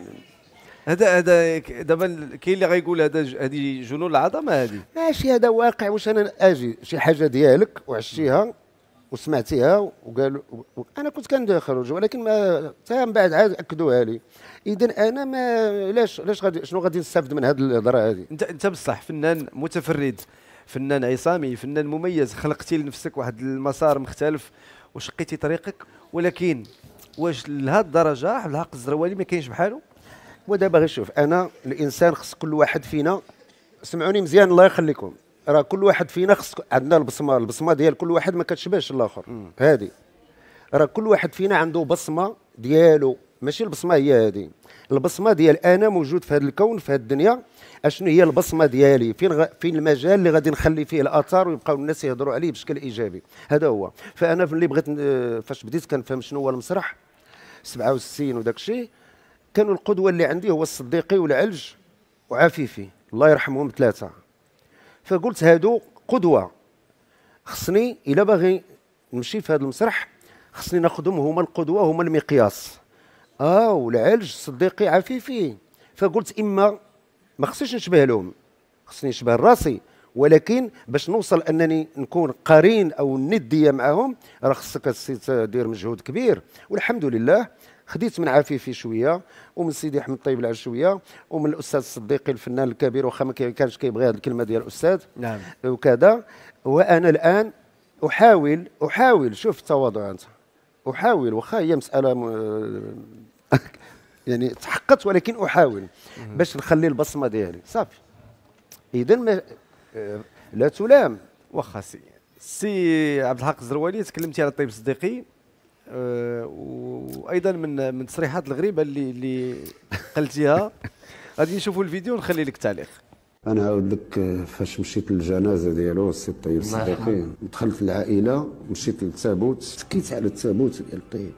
هذا هذا دابا كاين اللي غايقول هذا هذه جنون العظمه هذه ماشي هذا واقع. واش انا اجي شي حاجه ديالك وعشتيها وسمعتيها وقالوا انا كنت كندخل ولكن ما حتى من بعد عاد اكدوها لي، اذا انا ما علاش علاش غادي شنو غادي نستافد من هذه الهضره هذه؟ انت انت بصح فنان متفرد، فنان عصامي، فنان مميز، خلقتي لنفسك واحد المسار مختلف وشقيتي طريقك، ولكن واش لهذه الدرجه عبد الحق الزروالي ما كاينش بحاله؟ ودابا غير شوف، انا الانسان خص كل واحد فينا، سمعوني مزيان الله يخليكم، راه كل واحد فينا خص عندنا البصمه، البصمه ديال كل واحد ما كتشبهش الاخر. هذه راه كل واحد فينا عنده بصمه ديالو، ماشي البصمه هي هذه، البصمه ديال انا موجود في هذا الكون في هذه الدنيا، اشنو هي البصمه ديالي، فين غ... فين المجال اللي غادي نخلي فيه الاثار ويبقاو الناس يهضروا عليه بشكل ايجابي. هذا هو. فانا اللي بغيت فاش بديت كنفهم شنو هو المسرح سبعة وستين وداك الشيء، كانوا القدوه اللي عندي هو الصديقي والعلج وعفيفي الله يرحمهم ثلاثه. فقلت هادو قدوه، خصني الا باغي نمشي في هذا المسرح خصني ناخذهم هما القدوه هما المقياس. اه والعلج صديقي عفيفي، فقلت اما ما خصنيش نشبه لهم، خصني نشبه راسي، ولكن باش نوصل انني نكون قرين او نديه معهم راه خصك دير مجهود كبير. والحمد لله خديت من عفيفي شويه ومن سيدي احمد طيب العز شويه ومن الاستاذ الصديقي الفنان الكبير، واخا ما كانش كيبغي هذه الكلمه ديال الاستاذ نعم وكذا. وانا الان احاول احاول شوف التواضع انت، احاول واخا هي مساله م... يعني تحققت، ولكن احاول باش نخلي البصمه ديالي صافي. اذا ما لا تلام. واخا سي سي عبد الحق الزروالي تكلمتي على الطيب الصديقي، أه وايضا من من التصريحات الغريبه اللي اللي قلتيها. غادي نشوفوا الفيديو ونخلي لك تعليق. انا عاود لك فاش مشيت للجنازه ديالو السي الطيب الصديقي، دخلت العائله مشيت للتابوت، تكيت على التابوت ديال الطيب،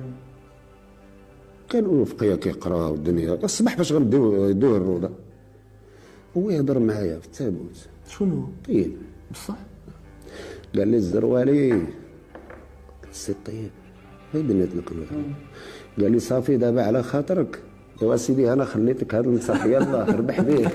كانوا فقيه كيقراو الدنيا الصباح باش غنديو يدوه الروضه، هو يهضر معايا في التابوت. شنو؟ طيب بصح قال لي الزروالي السي الطيب هي بيناتنا كلها، قال لي صافي دابا على خاطرك يا سيدي انا خليتك هذا المسرح يلاه ربح به.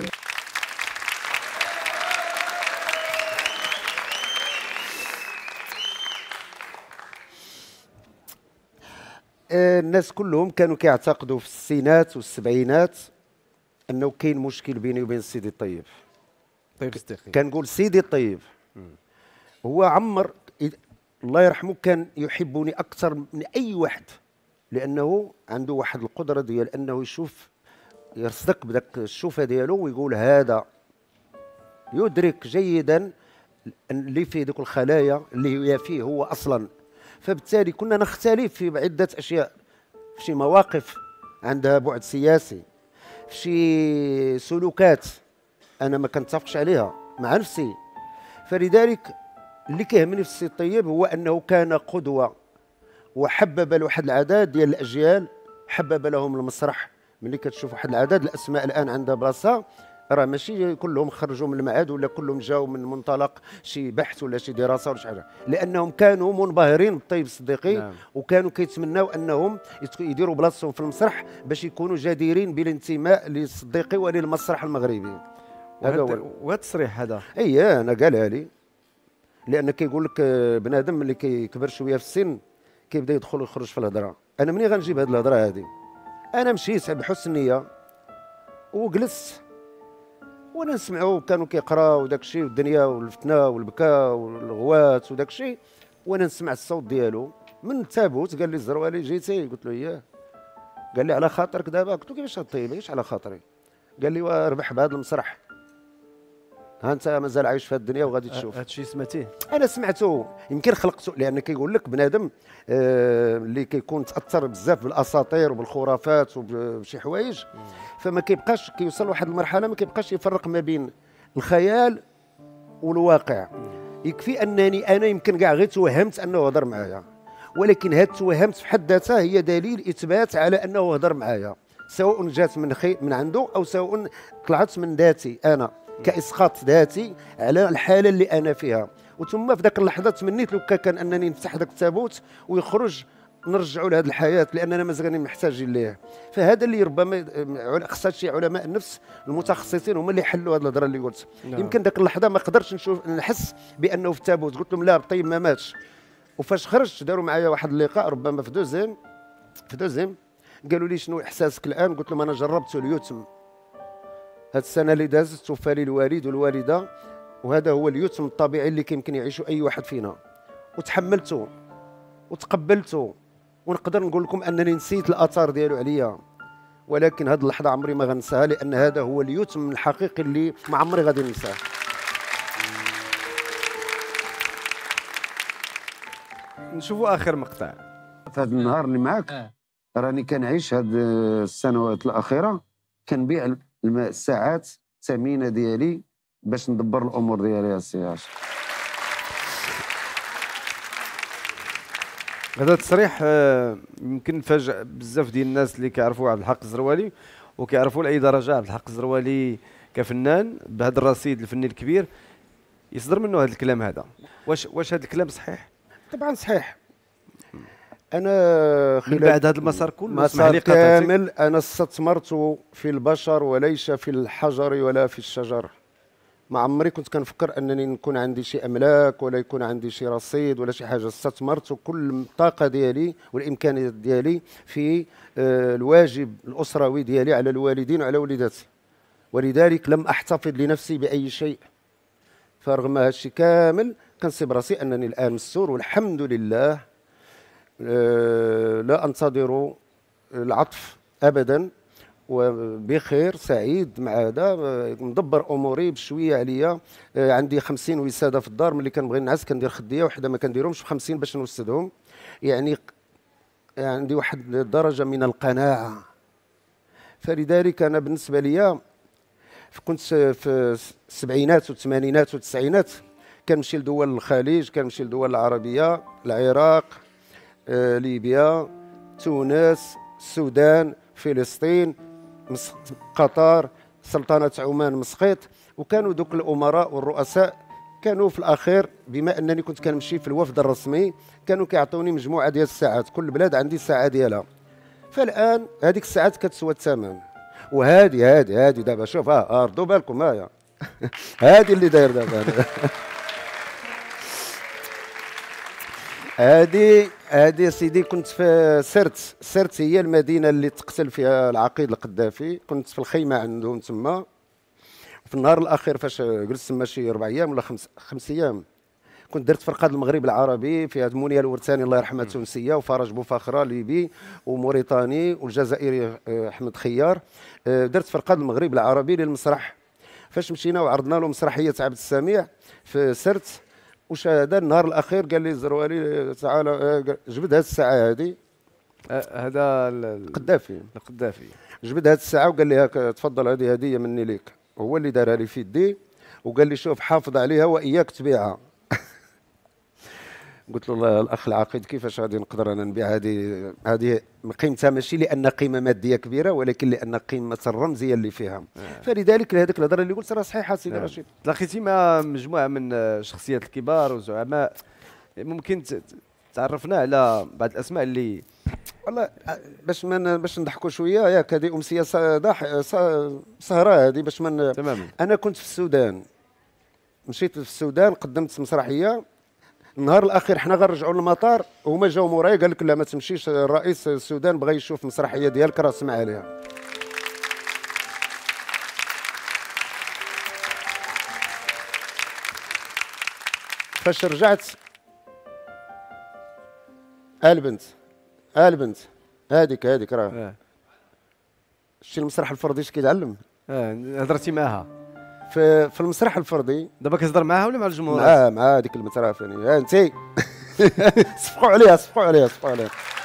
الناس كلهم كانوا كيعتقدوا في الستينات والسبعينات انه كاين مشكل بيني وبين سيدي الطيب. طيب الصديقي كنقول سيدي الطيب هو عمر الله يرحمه كان يحبني اكثر من اي واحد، لانه عنده واحد القدره ديال انه يشوف يصدق بداك الشوفه ديالو ويقول هذا، يدرك جيدا اللي في ذوك الخلايا اللي هي فيه هو اصلا. فبالتالي كنا نختلف في عده اشياء، في شي مواقف عندها بعد سياسي، في شي سلوكات انا ما كنتفقش عليها مع نفسي. فلذلك اللي كيهمني في السي الطيب هو انه كان قدوه، وحبب لواحد العدد ديال الاجيال، حبب لهم المسرح. ملي كتشوف واحد العدد الاسماء الان عندها بلاصه، راه ماشي كلهم خرجوا من المعهد ولا كلهم جاوا من منطلق شي بحث ولا شي دراسه ولا شي حاجه، لانهم كانوا منبهرين بالطيب الصديقي. نعم. وكانوا كيتمناو انهم يديروا بلاصتهم في المسرح باش يكونوا جديرين بالانتماء للصديقي وللمسرح المغربي. هذا هو وهذا التصريح هذا اي انا قالها لي، لان كيقول لك بنادم ملي كيكبر شويه في السن كيبدا يدخل ويخرج في الهضره. انا منين غنجيب هذه الهضره هذه؟ انا مشيت بحسن النيه وجلست وانا نسمعوا، كانوا كيقراوا وداك الشيء والدنيا والفتنه والبكاء والغوات وداك الشيء، وانا نسمع الصوت ديالو من التابوت. قال لي الزروالي جيتي؟ قلت له اياه. قال لي على خاطرك دابا؟ قلت له كيفاش طيب علاش على خاطري؟ قال لي وربح بهذا المسرح، ها انت مازال عايش في هذه الدنيا وغادي تشوف. هذا الشيء سمعتيه؟ انا سمعته، يمكن خلقته، لان كيقول لك بنادم آه اللي كيكون تاثر بزاف بالاساطير وبالخرافات وبشي حوايج، فما كيبقاش كيوصل لواحد المرحله ما كيبقاش يفرق ما بين الخيال والواقع. يكفي انني انا يمكن كاع غير توهمت انه هضر معايا، ولكن هاد توهمت في حد ذاتها هي دليل اثبات على انه هضر معايا، سواء جات من خي من عنده او سواء طلعت من ذاتي انا كاسقاط ذاتي على الحاله اللي انا فيها. وثم في ذاك اللحظه تمنيت لو كان انني نفتح ذاك التابوت ويخرج، نرجعوا لهذه الحياه، لاننا مازال محتاجين ليه. فهذا اللي ربما خصها شي علماء النفس المتخصصين هما اللي حلوا هذه الهضره اللي قلت. نعم. يمكن ذاك اللحظه ما قدرتش نشوف نحس بانه في التابوت، قلت لهم لا طيب ما ماتش. وفاش خرجت داروا معايا واحد اللقاء ربما في دوزيم في دوزيم قالوا لي شنو احساسك الان؟ قلت لهم انا جربت اليتم هاد السنه اللي دازت، توفى لي الوالد والوالده، وهذا هو اليتم الطبيعي اللي كيمكن يعيشه اي واحد فينا، وتحملته وتقبلته. ونقدر نقول لكم انني نسيت الاثار ديالو عليا، ولكن هذه اللحظه عمري ما غنساها، لان هذا هو اليتم الحقيقي اللي ما عمري غادي ننساه. نشوفوا اخر مقطع. في هذا النهار اللي معاك آه. راني كنعيش هاد السنوات الاخيره كنبيع الساعات الثمينه ديالي باش ندبر الامور ديالي السي هاشم. هذا التصريح يمكن فاجأ بزاف ديال الناس اللي كيعرفوا عبد الحق الزروالي وكيعرفوا لاي درجه عبد الحق الزروالي كفنان بهذا الرصيد الفني الكبير يصدر منه هذا الكلام هذا. واش واش هذا الكلام صحيح؟ طبعا صحيح. انا خلال من بعد هذا المسار كله مسار كامل انا استثمرت في البشر وليس في الحجر ولا في الشجر. ما عمري كنت كنفكر انني نكون عندي شي املاك ولا يكون عندي شي رصيد ولا شي حاجه. استثمرت كل الطاقه ديالي والامكانيات ديالي في الواجب الاسروي ديالي على الوالدين وعلى وليداتي، ولذلك لم احتفظ لنفسي باي شيء. فرغم هذا الشيء كامل كنصيب راسي انني الان مستور والحمد لله. لا انتظر العطف ابدا، وبخير سعيد مع هذا، مدبر اموري بشويه عليا. عندي خمسين وساده في الدار، ملي كنبغي نعس كندير خديه وحده ما كنديرهمش بخمسين باش نوسدهم. يعني عندي واحد الدرجه من القناعه. فلذلك انا بالنسبه لي كنت في السبعينات والثمانينات والتسعينات كنمشي لدول الخليج، كنمشي لدول العربيه، العراق، آه، ليبيا، تونس، السودان، فلسطين، قطر، سلطنة عمان، مسقط. وكانوا دوك الأمراء والرؤساء كانوا في الأخير بما أنني كنت كنمشي في الوفد الرسمي كانوا كيعطوني مجموعة ديال الساعات، كل بلاد عندي الساعة ديالها. فالآن هذيك الساعات كتسوى الثمن. وهذه هذه هذه دابا شوف ها ردوا بالكم هايا هذه اللي داير دابا هذه هذه سيدي كنت في سرت. سرت هي المدينه اللي تقتل فيها العقيد القذافي. كنت في الخيمه عندهم تما. في النهار الاخير فاش جلست تما شي اربع ايام ولا خمس خمس ايام كنت درت فرقه المغرب العربي فيها منيا الورتاني الله يرحمها تونسيه، وفرج بوفخره ليبي وموريتاني، والجزائري احمد خيار. درت فرقه المغرب العربي للمسرح. فاش مشينا وعرضنا له مسرحيه عبد السميع في سرت، وش هذا النهار الاخير قال لي الزروالي تعال جبد هذه الساعه هذه. هذا القدافي القدافي جبد هذه الساعه وقال لي هاك تفضل هذه هديه مني ليك. هو اللي دارها لي في يدي وقال لي شوف حافظ عليها واياك تبيعها. قلت له الله الاخ العقيد كيفاش غادي نقدر انا نبيع هذه هذه قيمتها ماشي لان قيمه ماديه كبيره ولكن لان قيمه الرمزيه اللي فيها. آه. فلذلك هذيك الهضره اللي قلت راه صحيحه سيدي آه. رشيد. تلاقيتي مع مجموعه من الشخصيات الكبار وزعماء، ممكن تعرفنا على بعض الاسماء اللي والله باش ما باش نضحكوا شويه ياك هذه امسيه صداح سهره هذه باش من تماما. انا كنت في السودان، مشيت في السودان قدمت مسرحيه. النهار الاخير حنا غنرجعوا للمطار وهما جاوا مورايا قال لك لا ما تمشيش، الرئيس السودان بغى يشوف مسرحيه ديالك راه سمع عليها. فاش رجعت البنت البنت هذيك هذيك راه آه. شتي المسرح الفردي اش كيتعلم. اه هضرتي معاها في في المسرح الفردي. دابا كتهضر معاها ولا مع الجمهور؟ مع مع هذيك المترافني. ها انت صفقوا عليها صفقوا عليها صفقوا عليها.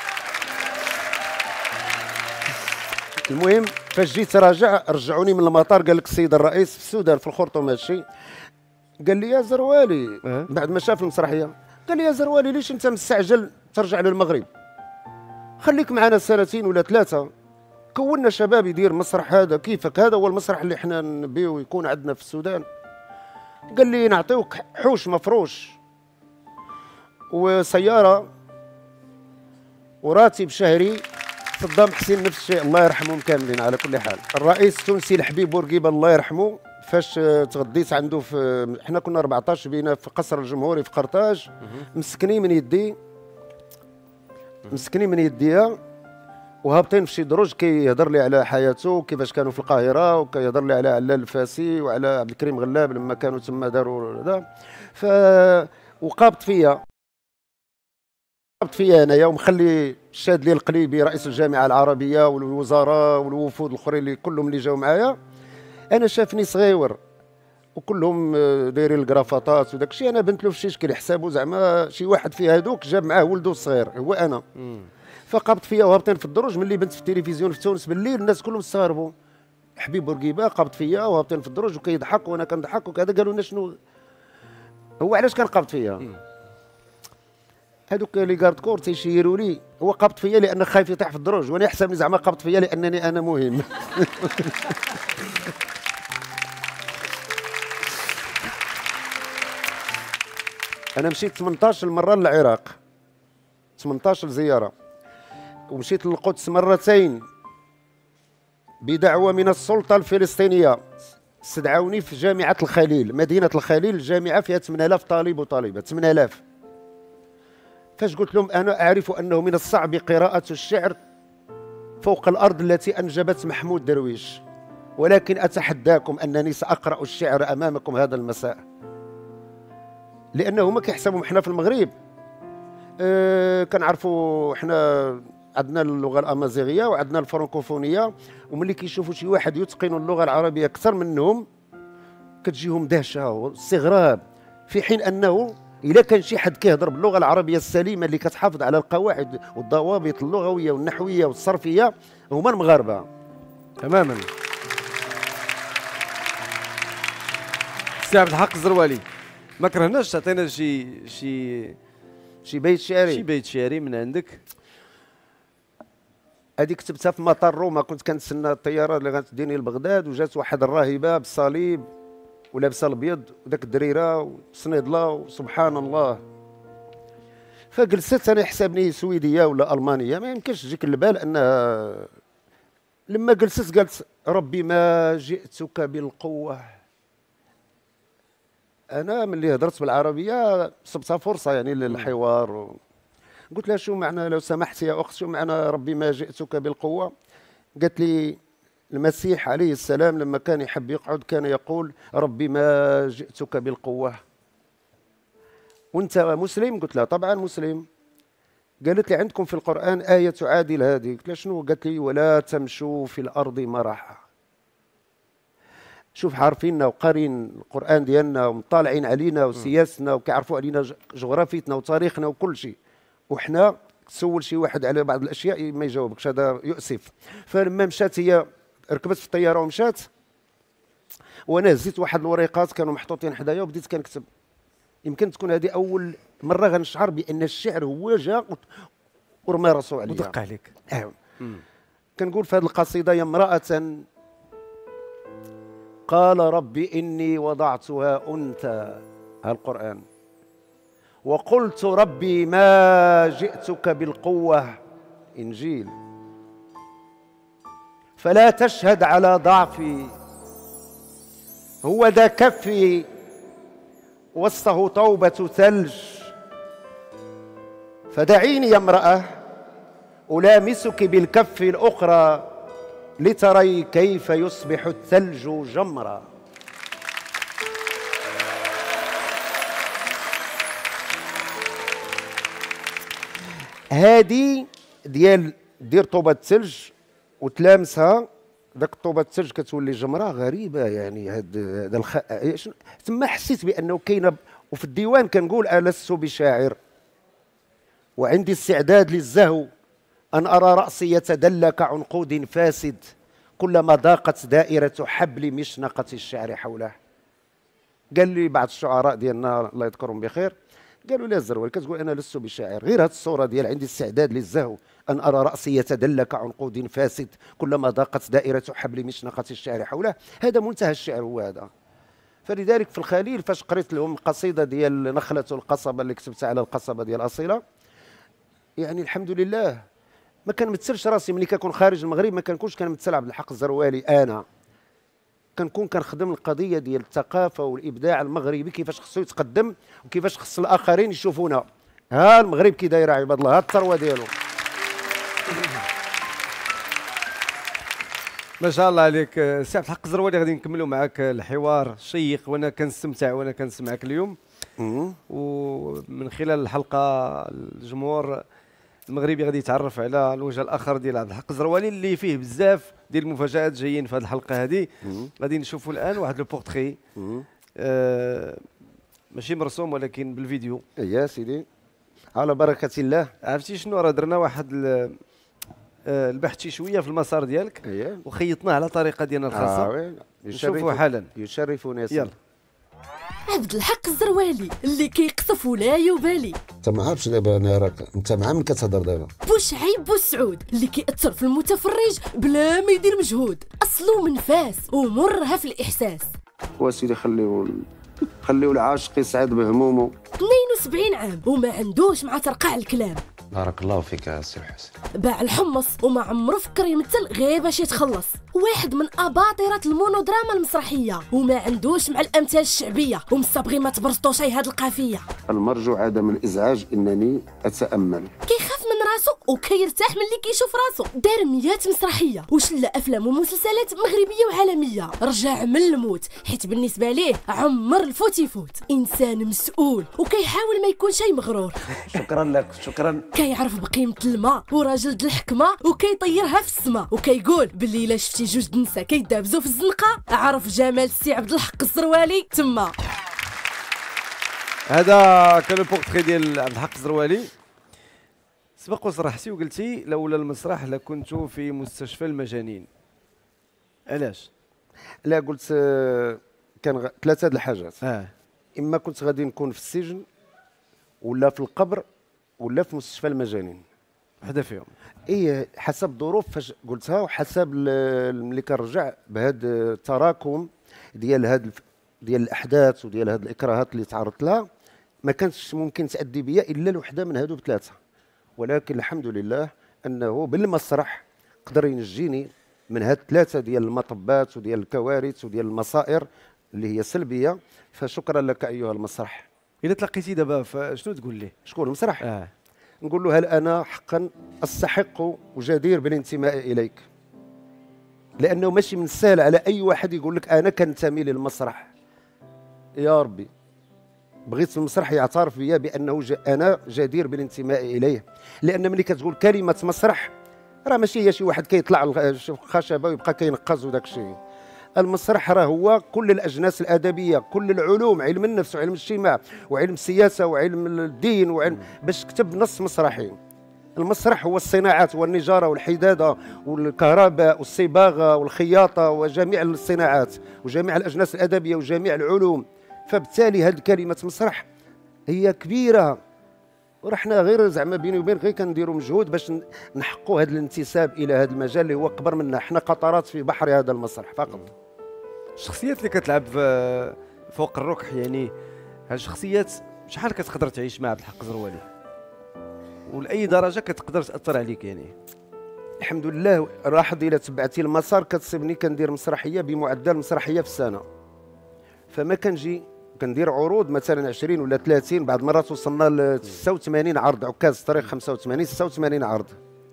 المهم فاش جيت راجع رجعوني من المطار قال لك السيد الرئيس في السودان في الخرطوم هادشي. قال لي يا زروالي أه؟ بعد ما شاف المسرحيه قال لي يا زروالي ليش انت مستعجل ترجع للمغرب؟ خليك معنا سنتين ولا ثلاثه، كونا شباب يدير مسرح هذا كيفك، هذا هو المسرح اللي احنا نبيو يكون عندنا في السودان. قال لي نعطيوك حوش مفروش وسياره وراتب شهري. صدام حسين نفس الشيء الله يرحمهم كاملين. على كل حال الرئيس التونسي الحبيب بورقيبه الله يرحمه فاش تغديت عنده في احنا كنا أربعطاش بينا في قصر الجمهوري في قرطاج، مسكني من يدي مسكني من يديها وهابطين في شي دروج كيهضر لي على حياته كيفاش كانوا في القاهره، وكيهضر لي على علال الفاسي وعلى عبد الكريم غلاب لما كانوا تما داروا هذا. ف وقابط فيا قابط فيا انايا ومخلي الشاد لي القليبي رئيس الجامعه العربيه والوزراء والوفود الاخرين اللي كلهم اللي جاوا معايا. انا شافني صغير وكلهم دايرين الكرافطات وداك الشيء، انا بنت له في شي شكل حسابه زعما شي واحد في هذوك جاب معاه ولده الصغير هو انا. مم. فقابط فيا وهابطين في الدروج. ملي بنت في التلفزيون في تونس بالليل الناس كلهم استغربوا، حبيب بورقيبه قابط فيا وهابطين في الدروج وكيضحك وانا كنضحك وكذا. قالوا لنا شنو هو علاش كان قابط فيا؟ هذوك لي كارد كور تيشيروا لي هو قابط فيا لان خايف يطيح في الدروج، وانا يحسبني زعما قابط فيا لانني انا مهم. انا مشيت ثمنطاش مره للعراق، ثمنطاش زياره، ومشيت للقدس مرتين بدعوه من السلطه الفلسطينيه. استدعوني في جامعه الخليل، مدينه الخليل، الجامعه فيها ثمانية آلاف طالب وطالبه، ثمانية آلاف. فاش قلت لهم انا اعرف انه من الصعب قراءه الشعر فوق الارض التي انجبت محمود درويش، ولكن اتحداكم انني ساقرا الشعر امامكم هذا المساء. لانه ما كيحسبوا حنا في المغرب أه كنعرفوا حنا عندنا اللغه الامازيغيه وعندنا الفرنكوفونيه، وملي كيشوفوا شي واحد يتقن اللغه العربيه اكثر منهم كتجيهم دهشه واستغراب، في حين انه الا كان شي حد كيهضر باللغه العربيه السليمه اللي كتحافظ على القواعد والضوابط اللغويه والنحويه والصرفيه هما المغاربه. تماما. سي عبد الحق الزروالي ما كرهناش تعطينا شي شي شي بيت شعري شي بيت شعري من عندك. هذه كتبتها في مطار روما، كنت كنتسنى الطياره اللي غتديني لبغداد، وجات واحد الراهبه بالصليب ولابسه الابيض وداك الدريره وصنيدله وسبحان الله. فجلست انا حسابني سويديه ولا المانيه، ما يمكنش تجيك البال انها. لما جلست قالت ربي ما جئتك بالقوه. انا ملي هضرت بالعربيه صبتها فرصه يعني للحوار و... قلت لها شو معنى لو سمحت يا اخت شو معنى ربي ما جئتك بالقوه؟ قالت لي المسيح عليه السلام لما كان يحب يقعد كان يقول ربي ما جئتك بالقوه. وانت مسلم؟ قلت لها طبعا مسلم. قالت لي عندكم في القرآن آية تعادل هذه. قلت لها شنو؟ قالت لي ولا تمشوا في الأرض مرحا. شوف عارفيننا وقارين القرآن ديالنا ومطالعين علينا وسياستنا وكيعرفوا علينا جغرافيتنا وتاريخنا وكل شيء، وحنا تسول شي واحد على بعض الاشياء ما يجاوبكش، هذا يؤسف. فلما مشات هي ركبت في الطياره ومشات، وانا هزيت واحد الوريقات كانوا محطوطين حدايا وبديت كنكتب. يمكن تكون هذه اول مره غنشعر بان الشعر هو جا ورمى راسو عليا ودق عليك. اه كنقول في هذه القصيده: يا امراه قال ربي إني وضعتها أنثى، القرآن، وقلت ربي ما جئتك بالقوة، إنجيل، فلا تشهد على ضعفي، هو ذا كفي وسطه توبة ثلج، فدعيني يا امرأة ألامسك بالكف الأخرى لتري كيف يصبح الثلج جمرا. هادي ديال دير طوبة الثلج وتلامسها، ذاك طوبة الثلج كتولي جمرة غريبة. يعني هاد هذا الخ... تما حسيت بأنه كاينة. وفي الديوان كنقول: ألست بشاعر وعندي استعداد للزهو أن أرى رأسي يتدلى كعنقود فاسد كلما ضاقت دائرة حبل مشنقة الشعر حوله. قال لي بعض الشعراء ديالنا الله يذكرهم بخير، قالوا لي الزروال كتقول أنا لست بشاعر، غير هذه الصورة ديال عندي استعداد للزهو أن أرى رأسي يتدلى كعنقود فاسد كلما ضاقت دائرة حبل مشنقة الشعر حوله. هذا منتهى الشعر هو هذا. فلذلك في الخليل فاش قريت لهم القصيدة ديال نخلة القصبة اللي كتبتها على القصبة ديال أصيلة، يعني الحمد لله ما كنمثلش راسي. ملي كنكون خارج المغرب ما كنكونش كنمثل عبد الحق الزروالي، انا كنكون كنخدم القضيه ديال الثقافه والابداع المغربي، كيفاش خصو يتقدم وكيفاش خص الاخرين يشوفونا. ها المغرب كي داير عباد الله، ها الثروه ديالو. ما شاء الله عليك سي عبد الحق الزروالي. غادي نكملوا معك الحوار شيق، وانا كنستمتع وانا كنسمعك اليوم. ومن خلال الحلقه الجمهور المغربي غادي يتعرف على الوجه الاخر ديال عبد الحق الزروالي اللي فيه بزاف ديال المفاجات جايين في هذه الحلقه هذه. غادي نشوفوا الان واحد لو بورتري آه ماشي مرسوم ولكن بالفيديو. يا سيدي على بركه الله. عرفتي شنو؟ راه درنا واحد آه البحث شويه في المسار ديالك أيه. وخيطناه على طريقه ديالنا الخاصه. آه نشوفوا حالا. يشرفون يا سيدي. يلا. عبد الحق الزروالي اللي كيقصف ولا يبالي. انت ما عارفش دابا انا راك انت مع من كتهضر دابا؟ بوشعيب بوسعود اللي كيأثر في المتفرج بلا ما يدير مجهود، اصله من فاس ومرها في الاحساس. وسيدي خليو خليو العاشق يسعد بهمومه. اثنين وسبعين عام وما عندوش مع ترقاع الكلام. بارك الله فيك يا سي الحسن. باع الحمص وما عمرو فكر يمثل غير باش يتخلص. واحد من اباطره المونودراما المسرحيه وما عندوش مع الامثال الشعبيه، ومصابغي ما تبرزطوش هاد القافيه. المرجو عدم الازعاج، انني اتامل. كيخاف من راسو وكيرتاح ملي كيشوف راسو. دار ميات مسرحيه وشلا افلام ومسلسلات مغربيه وعالميه. رجع من الموت حيت بالنسبه ليه عمر الفوت يفوت. انسان مسؤول وكيحاول ما يكون شي مغرور. شكرا لك شكرا. كيعرف بقيمه الماء وراجل د الحكمه وكيطيرها في السما، وكيقول باللي الا شفتي جوج نسا كيدابزوا في الزنقه عرف جمال السي عبد الحق الزروالي تما. هذا كان البورتري ديال عبد الحق الزروالي. سبق وصرحتي وقلتي لولا المسرح لكنت في مستشفى المجانين. علاش؟ لا قلت كان غ... ثلاثه د الحاجات. اه اما كنت غادي نكون في السجن ولا في القبر ولا في مستشفى المجانين. وحده فيهم. ايه حسب الظروف فاش قلتها، وحسب ملي كنرجع بهذا التراكم ديال هاد ديال الاحداث وديال هاد الاكراهات اللي تعرضت لها، ما كانش ممكن تأدي بيا الا الوحده من هادو بثلاثه. ولكن الحمد لله انه بالمسرح قدر ينجيني من هاد ثلاثه ديال المطبات وديال الكوارث وديال المصائر اللي هي سلبيه. فشكرا لك ايها المسرح. الا تلاقيتي دابا فشنو تقول ليه؟ شكون المسرح؟ اه نقول له: هل انا حقا استحق وجدير بالانتماء اليك؟ لانه ماشي من السهل على اي واحد يقول لك انا كنتمي للمسرح. يا ربي بغيت المسرح يعترف بيا بانه ج... انا جدير بالانتماء اليه، لان ملي كتقول كلمه مسرح راه ماشي هي شي واحد كيطلع الخشبه ويبقى كينقز وداك الشيء. المسرح راه هو كل الاجناس الادبيه، كل العلوم، علم النفس وعلم الاجتماع وعلم السياسه وعلم الدين وعلم باش تكتب نص مسرحي. المسرح هو الصناعات والنجاره والحداده والكهرباء والصباغه والخياطه وجميع الصناعات وجميع الاجناس الادبيه وجميع العلوم. فبالتالي هذه كلمه مسرح هي كبيره، ورحنا غير زعما بيني وبين غير كنديروا مجهود باش نحقوا هذا الانتساب الى هذا المجال اللي هو كبر منا، حنا قطرات في بحر هذا المسرح فقط. الشخصيات اللي كتلعب في- فوق الركح، يعني هاد الشخصيات شحال كتقدر تعيش مع عبد الحق الزروالي؟ ولاي درجه كتقدر تاثر عليك يعني؟ الحمد لله راحظ الى تبعتي المسار كتصيبني كندير مسرحيه بمعدل مسرحيه في السنه، فما كنجي كندير عروض مثلا عشرين ولا ثلاثين، بعض المرات وصلنا ل ستة وثمانين عرض، عكاز الطريق خمسة وثمانين ستة وثمانين عرض.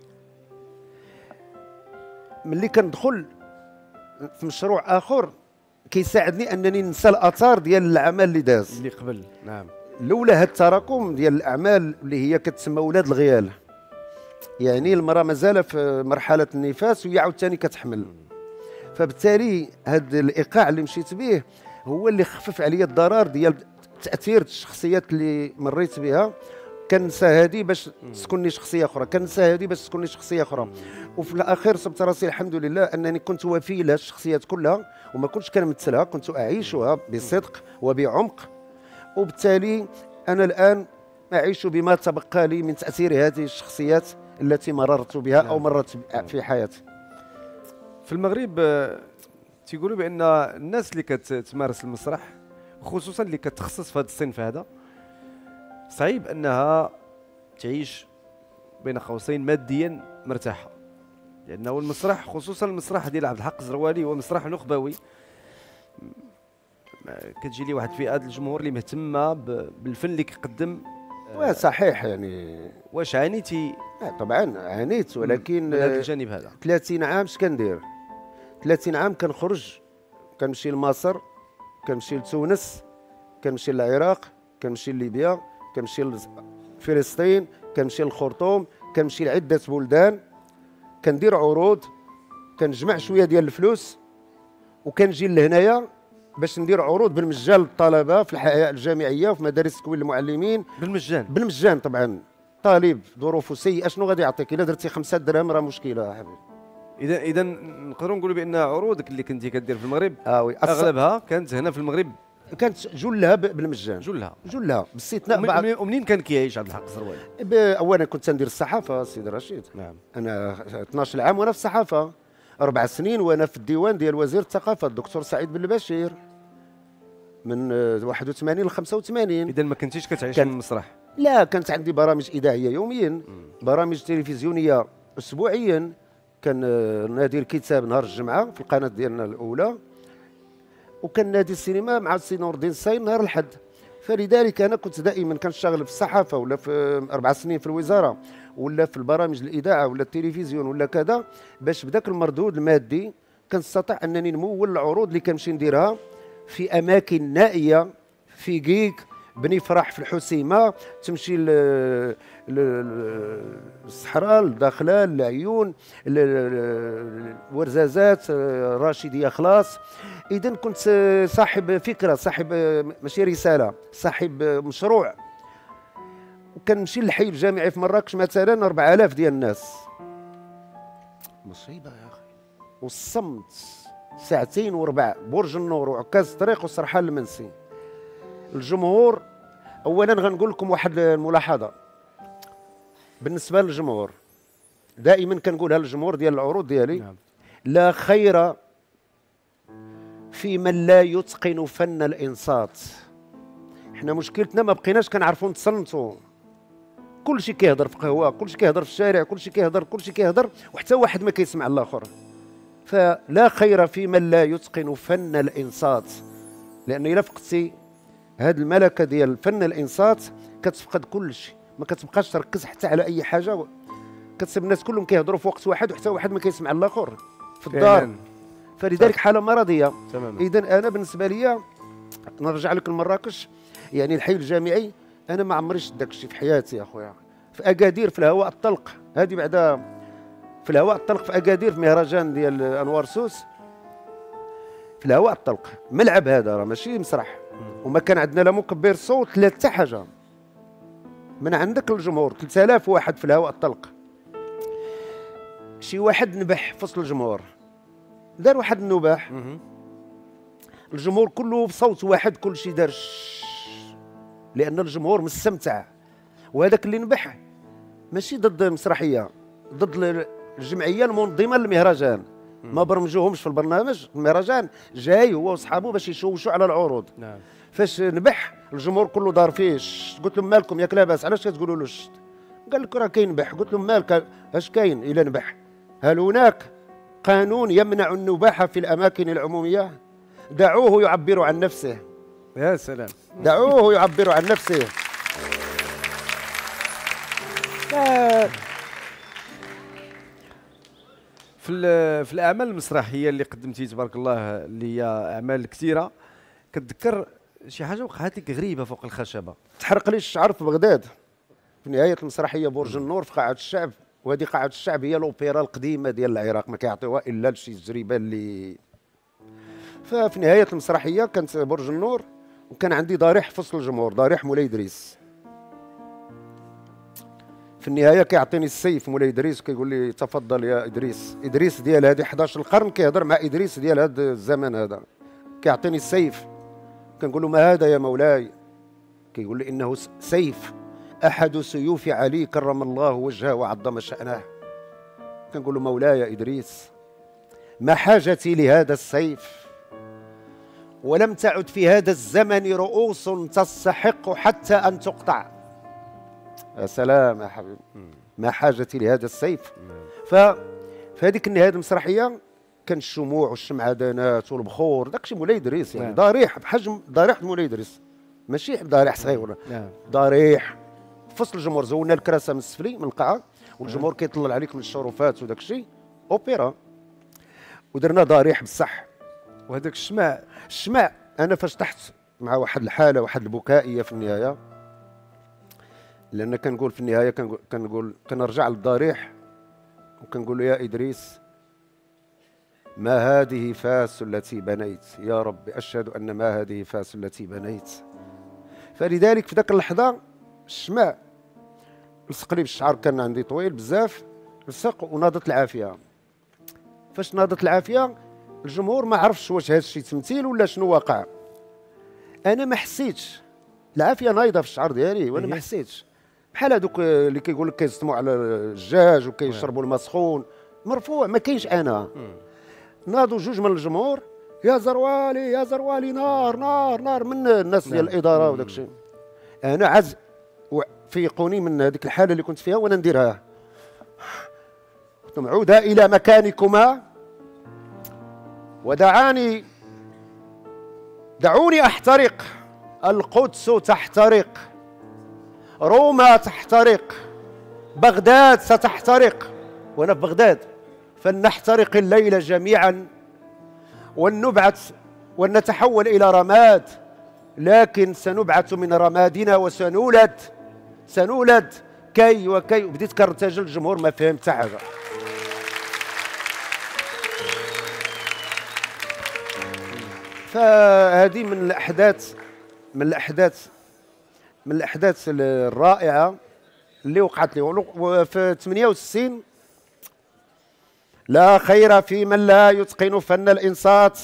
ملي كندخل في مشروع اخر كيساعدني انني ننسى الاثار ديال العمل اللي داز اللي قبل. نعم. لولا هذا التراكم ديال الاعمال اللي هي كتسمى ولاد الغيال، يعني المراه مازال في مرحله النفاس وهي عاوتاني كتحمل، فبالتالي هذا الايقاع اللي مشيت به هو اللي خفف عليا الضرر ديال تاثير الشخصيات اللي مريت بها. كنسى هذه باش تسكنني شخصيه اخرى، كنسى هذه باش تسكنني شخصيه اخرى، وفي الاخير صبت راسي الحمد لله انني كنت وفي لها الشخصيات كلها وما كنتش كنمثلها، كنت اعيشها بصدق وبعمق، وبالتالي انا الان اعيش بما تبقى لي من تاثير هذه الشخصيات التي مررت بها او مرت في حياتي. في المغرب آه، تيقولوا بان الناس اللي كتمارس المسرح خصوصا اللي كتخصص في هذا الصنف هذا صعيب انها تعيش بين قوسين ماديا مرتاحه، لانه المسرح خصوصا المسرح ديال عبد الحق الزروالي هو مسرح نخبوي. كتجي لي واحد الفئه ديال الجمهور اللي مهتمه ب- بالفن اللي كيقدم. صحيح يعني واش عانيتي آه، طبعا عانيت، ولكن من هذا الجانب هذا؟ ثلاثين عام اش كندير؟ ثلاثين عام كنخرج، كنمشي لمصر، كنمشي لتونس، كنمشي للعراق، كنمشي لليبيا، كنمشي لفلسطين، كنمشي للخرطوم، كنمشي لعده بلدان، كندير عروض، كنجمع شويه ديال الفلوس وكنجي لهنايا باش ندير عروض بالمجان للطلبه في الحياه الجامعيه وفي مدارس تكوين المعلمين بالمجان. بالمجان. طبعا طالب ظروفه سيئه شنو غادي يعطيك؟ الا درتي خمسة دراهم راه مشكله يا حبيبي. اذا اذا نقدروا نقولوا بان عروضك اللي كنتي كدير في المغرب اه وي اغلبها كانت هنا في المغرب كانت جلها ب- بالمجان، جلها. جلها باستثناء ومن- بعض. ومن- ومنين كان كيعيش عبد الحق الزروالي؟ ب- اولا كنت ندير الصحافه سيدي رشيد، نعم. انا اثناش عام وانا في الصحافه، اربع سنين وانا في الديوان ديال وزير الثقافه الدكتور سعيد بن البشير من آه، واحد وثمانين ل خمسة وثمانين. اذا ما كنتيش كتعيش كان- من المسرح؟ لا كانت عندي برامج اذاعيه يوميا، برامج تلفزيونيه اسبوعيا، كان آه، نادي الكتاب نهار الجمعه في القناه ديالنا الاولى، وكان نادي السينما مع السي نور الدين الساين نهار الحد. فلذلك انا كنت دائما كنشتغل في الصحافه ولا في اربع سنين في الوزاره ولا في البرامج الاذاعه ولا التلفزيون ولا كذا، باش بداك المردود المادي كنستطيع انني نمول العروض اللي كنمشي نديرها في اماكن نائيه، في كيك، بني فرح في الحسيمه، تمشي ل- ل- للصحراء، للداخله، للعيون، الورزازات، راشديه خلاص. اذا كنت صاحب فكره، صاحب ماشي رساله، صاحب مشروع. وكنمشي للحي الجامعي في مراكش مثلا أربعة آلاف ديال الناس، مصيبه يا اخي، والصمت ساعتين وربع، برج النور وعكاز الطريق وسرحان المنسي. الجمهور اولا غنقول لكم واحد الملاحظه بالنسبه للجمهور، دائما كنقولها للجمهور ديال العروض ديالي. نعم. لا خير في من لا يتقن فن الانصات. احنا مشكلتنا ما بقيناش كنعرفوا نتصنتوا، كل شيء كيهضر في قهوه، كل شيء كيهضر في الشارع، كل شيء كيهضر كل شيء كيهضر وحتى واحد ما كيسمع الاخر. فلا خير في من لا يتقن فن الانصات، لان الا فقدتي هذه الملكه ديال فن الانصات كتفقد كل شيء، ما كتبقاش تركز حتى على اي حاجه، كتسيب الناس كلهم كيهضروا في وقت واحد وحتى واحد ما كيسمع الاخر في الدار. فعلاً. فلذلك حاله مرضيه. تماما. اذا انا بالنسبه لي نرجع لك لمراكش، يعني الحي الجامعي انا ما عمري شفت داك الشيء في حياتي يا خويا. في اكادير في الهواء الطلق، هذه بعدا في الهواء الطلق في اكادير في مهرجان ديال انوار سوس، في الهواء الطلق ملعب هذا راه ماشي مسرح، وما كان عندنا لا مكبر صوت لا حتى حاجه. من عندك الجمهور ثلاثة آلاف واحد في الهواء الطلق، شي واحد نبح في وسط الجمهور، دار واحد النباح، الجمهور كله بصوت واحد كل شيء دار لان الجمهور مستمتع. وهذاك اللي نبح ماشي ضد المسرحيه، ضد الجمعيه المنظمه للمهرجان، ما برمجوهمش في البرنامج المهرجان، جاي هو وصحابه باش يشوشوا على العروض. نعم. فاش نبح الجمهور كله دار فيه. قلت لهم مالكم ياك لاباس علاش كتقولوا له الشت؟ قال لك راه كاين نبح. قلت لهم مالك اش كاين الا نبح؟ هل هناك قانون يمنع النباح في الاماكن العموميه؟ دعوه يعبر عن نفسه. يا سلام. دعوه يعبر عن نفسه. في في الاعمال المسرحيه اللي قدمتي تبارك الله اللي هي اعمال كثيره، كتذكر شي حاجه وقعت لك غريبه فوق الخشبه؟ تحرق لي الشعر في بغداد في نهايه المسرحيه برج النور في قاعه الشعب، وهذه قاعه الشعب هي الاوبرا القديمه ديال العراق، ما كيعطيوها الا لشي تجربه اللي. ففي نهايه المسرحيه كانت برج النور، وكان عندي ضريح في وسط الجمهور، ضريح مولاي ادريس. في النهايه كيعطيني السيف مولاي ادريس كيقول لي تفضل يا ادريس. ادريس ديال هذه أحد عشر القرن كيهضر مع ادريس ديال هذا الزمن هذا، كيعطيني السيف. كنقول له ما هذا يا مولاي؟ كيقول لي انه سيف احد سيوف علي كرم الله وجهه وعظم شأنه. كنقول له مولاي ادريس ما حاجتي لهذا السيف، ولم تعد في هذا الزمن رؤوس تستحق حتى ان تقطع. يا سلام يا حبيبي، ما حاجتي لهذا السيف. ف في هذيك النهايه المسرحيه كان الشموع والشمعدانات والبخور، داكشي مولاي ادريس يعني. ضريح بحجم ضريح مولاي ادريس، ماشي ضريح صغير، ضريح في وسط الجمهور. زولنا الكراسه من السفلي من القاعه، والجمهور كيطلع عليك من الشرفات وداك الشيء، اوبرا، ودرنا ضريح بصح. وهذاك الشمع الشمع انا فاش طحت مع واحد الحاله واحد البكائيه في النهايه، لان كنقول في النهايه كنقول كنقول كنرجع للضريح وكنقول له يا ادريس ما هذه فاس التي بنيت، يا رب اشهد ان ما هذه فاس التي بنيت. فلذلك في ذاك اللحظه الشمع لصق لي بالشعر، كان عندي طويل بزاف، لصق وناضت العافيه. فاش ناضت العافيه الجمهور ما عرفش واش هذا الشيء تمثيل ولا شنو واقع. انا ما حسيتش العافيه نايضه في الشعر ديالي وانا ما حسيتش. بحال هذوك اللي كيقول لك كيصطموا على الدجاج وكيشربوا الماء سخون مرفوع، ما كاينش. انا ناضوا جوج من الجمهور يا زروالي يا زروالي، نار نار نار من الناس ديال الاداره وداك الشيء. انا عز فيقوني من هذيك الحاله اللي كنت فيها وانا نديرها. قلت لهم عودا الى مكانكما ودعاني دعوني احترق. القدس تحترق، روما تحترق، بغداد ستحترق، وانا في بغداد. فلنحترق الليل جميعا ونبعث ونتحول الى رماد، لكن سنبعث من رمادنا وسنولد سنولد كي وكي. بديت كنرتجل، الجمهور ما فهم حتى حاجه. فهذه من الاحداث من الاحداث من الاحداث الرائعه اللي وقعت لي. وفي ثمانية وستين لا خير في من لا يتقن فن الانصات.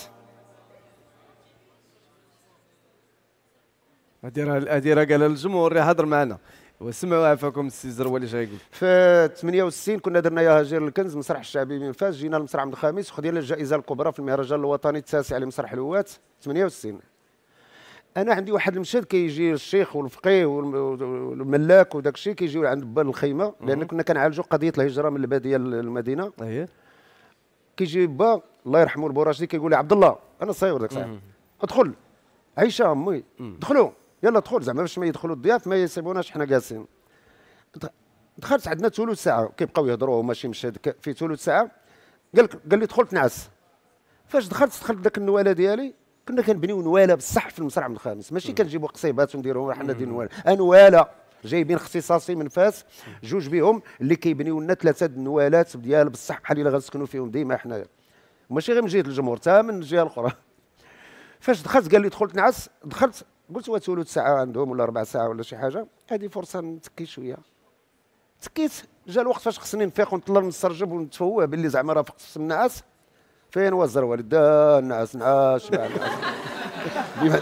هادي راه هادي راه قالها الجمهور اللي حاضر معنا، وسمعوا عفاكم السي زروالي اش غايقول. في ثمانية وستين كنا درنا يا هجير الكنز مسرح الشعبي من فاس، جينا لمسرح عبد الخامس وخدينا الجائزه الكبرى في المهرجان الوطني التاسع لمسرح الهوات ثمانية وستين. انا عندي واحد المشهد كيجي الشيخ والفقيه والملاك وداك الشيء كيجيو عند بال الخيمه، لان كنا كنعالجوا قضيه الهجره من الباديه للمدينه. اييه. كيجي با الله يرحمه البوراشدي كيقول لي عبد الله، انا صغير داك الساعه، ادخل عيشه امي، دخلوا يلا ادخل، زعما باش ما يدخلوا الضياف ما يسيبوناش حنا جالسين. دخلت عندنا ثلث ساعه كيبقاو يهضروا هما شي مشهد في ثلث ساعه. قال قال لي دخل تنعس. فاش دخلت دخلت داك النواله ديالي كنا كنبنيو نواله بصح في المسرح من الخامس، ماشي كنجيبوا قصيبات ونديروهم حنا نديروا نواله، انواله جايبين اختصاصي من فاس جوج بهم اللي كيبنيو لنا ثلاثه د النوالات ديال بصح بحال الا غنسكنوا فيهم ديما حنايا، ماشي غير من جهه الجمهور حتى من الجهه الاخرى. فاش دخلت قال لي دخلت نعس، دخلت قلت هو ثلث ساعه عندهم ولا ربع ساعه ولا شي حاجه، هذه فرصه نتكي شويه. تكيت، جا الوقت فاش خصني نفيق ونطلع نسترجب ونتفوه باللي زعما راه فقت النعاس. فين هو الزروالي؟ دا النعاس نعاس بعد النعاس.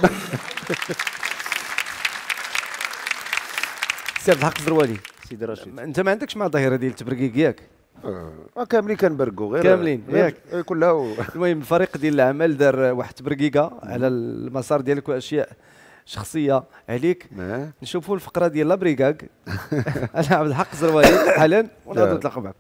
سي عبد الحق الزروالي، سيدي رشيد، انت ما عندكش مع الظاهره ديال التبرقيق ياك؟ اه كاملين كنبرقوا غير كاملين ياك كلها و... المهم الفريق ديال العمل دار واحد التبرقيقه على المسار ديالك واشياء شخصيه عليك. نشوفوا الفقره ديال لابريكاك. انا عبد الحق الزروالي حالا ونعاودوا نتلاقاو معكم.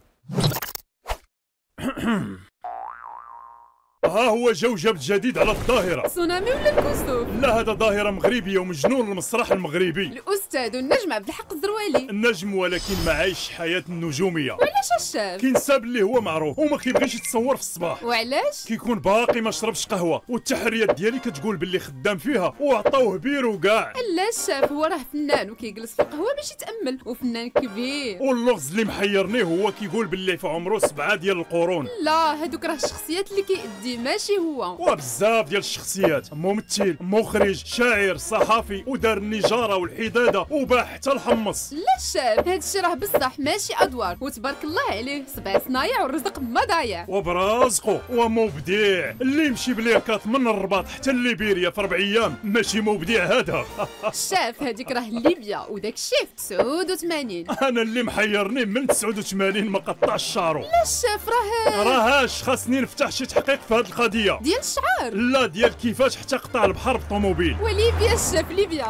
ها هو جوجب جديد على الظاهرة. تسونامي ولا الكسوف؟ لا، هذا ظاهرة مغربية ومجنون المسرح المغربي. الأستاذ والنجم عبد الحق الزروالي. النجم ولكن ما عايش حياة النجومية. وعلاش الشاب؟ كينساب اللي هو معروف وما كيبغيش يتصور في الصباح. وعلاش؟ كيكون باقي ما شربش قهوة والتحريات ديالي كتقول باللي خدام فيها وعطاوه بير وكاع. لا الشاب هو راه فنان وكيجلس في القهوة باش يتأمل وفنان كبير. واللغز اللي محيرني هو كيقول باللي في عمره سبعة ديال القرون. لا هذوك راه الشخصيات اللي كيأدي ماشي هو. وبزاف ديال الشخصيات، ممثل، مخرج، شاعر، صحفي، ودار النجاره والحداده وباع حتى الحمص. لا الشاب هذا الشيء راه بصح ماشي ادوار، وتبارك الله عليه صبع صنايع والرزق ما ضايع. وبرازقه ومبدع اللي يمشي بليركات من الرباط حتى ليبيريا في ربع ايام ماشي مبدع هذا. الشاف هذيك راه ليبيا وداك الشيء في تسعود وثمانين. انا اللي محيرني من تسعود وثمانين ما قطعش شعره. لا الشاف راه راهاش خاصني نفتح شي تحقيق في هذه القضيه ديال الشعار. لا ديال كيفاش حتى قطع البحر بطوموبيل. وليبيا الشاف ليبيا.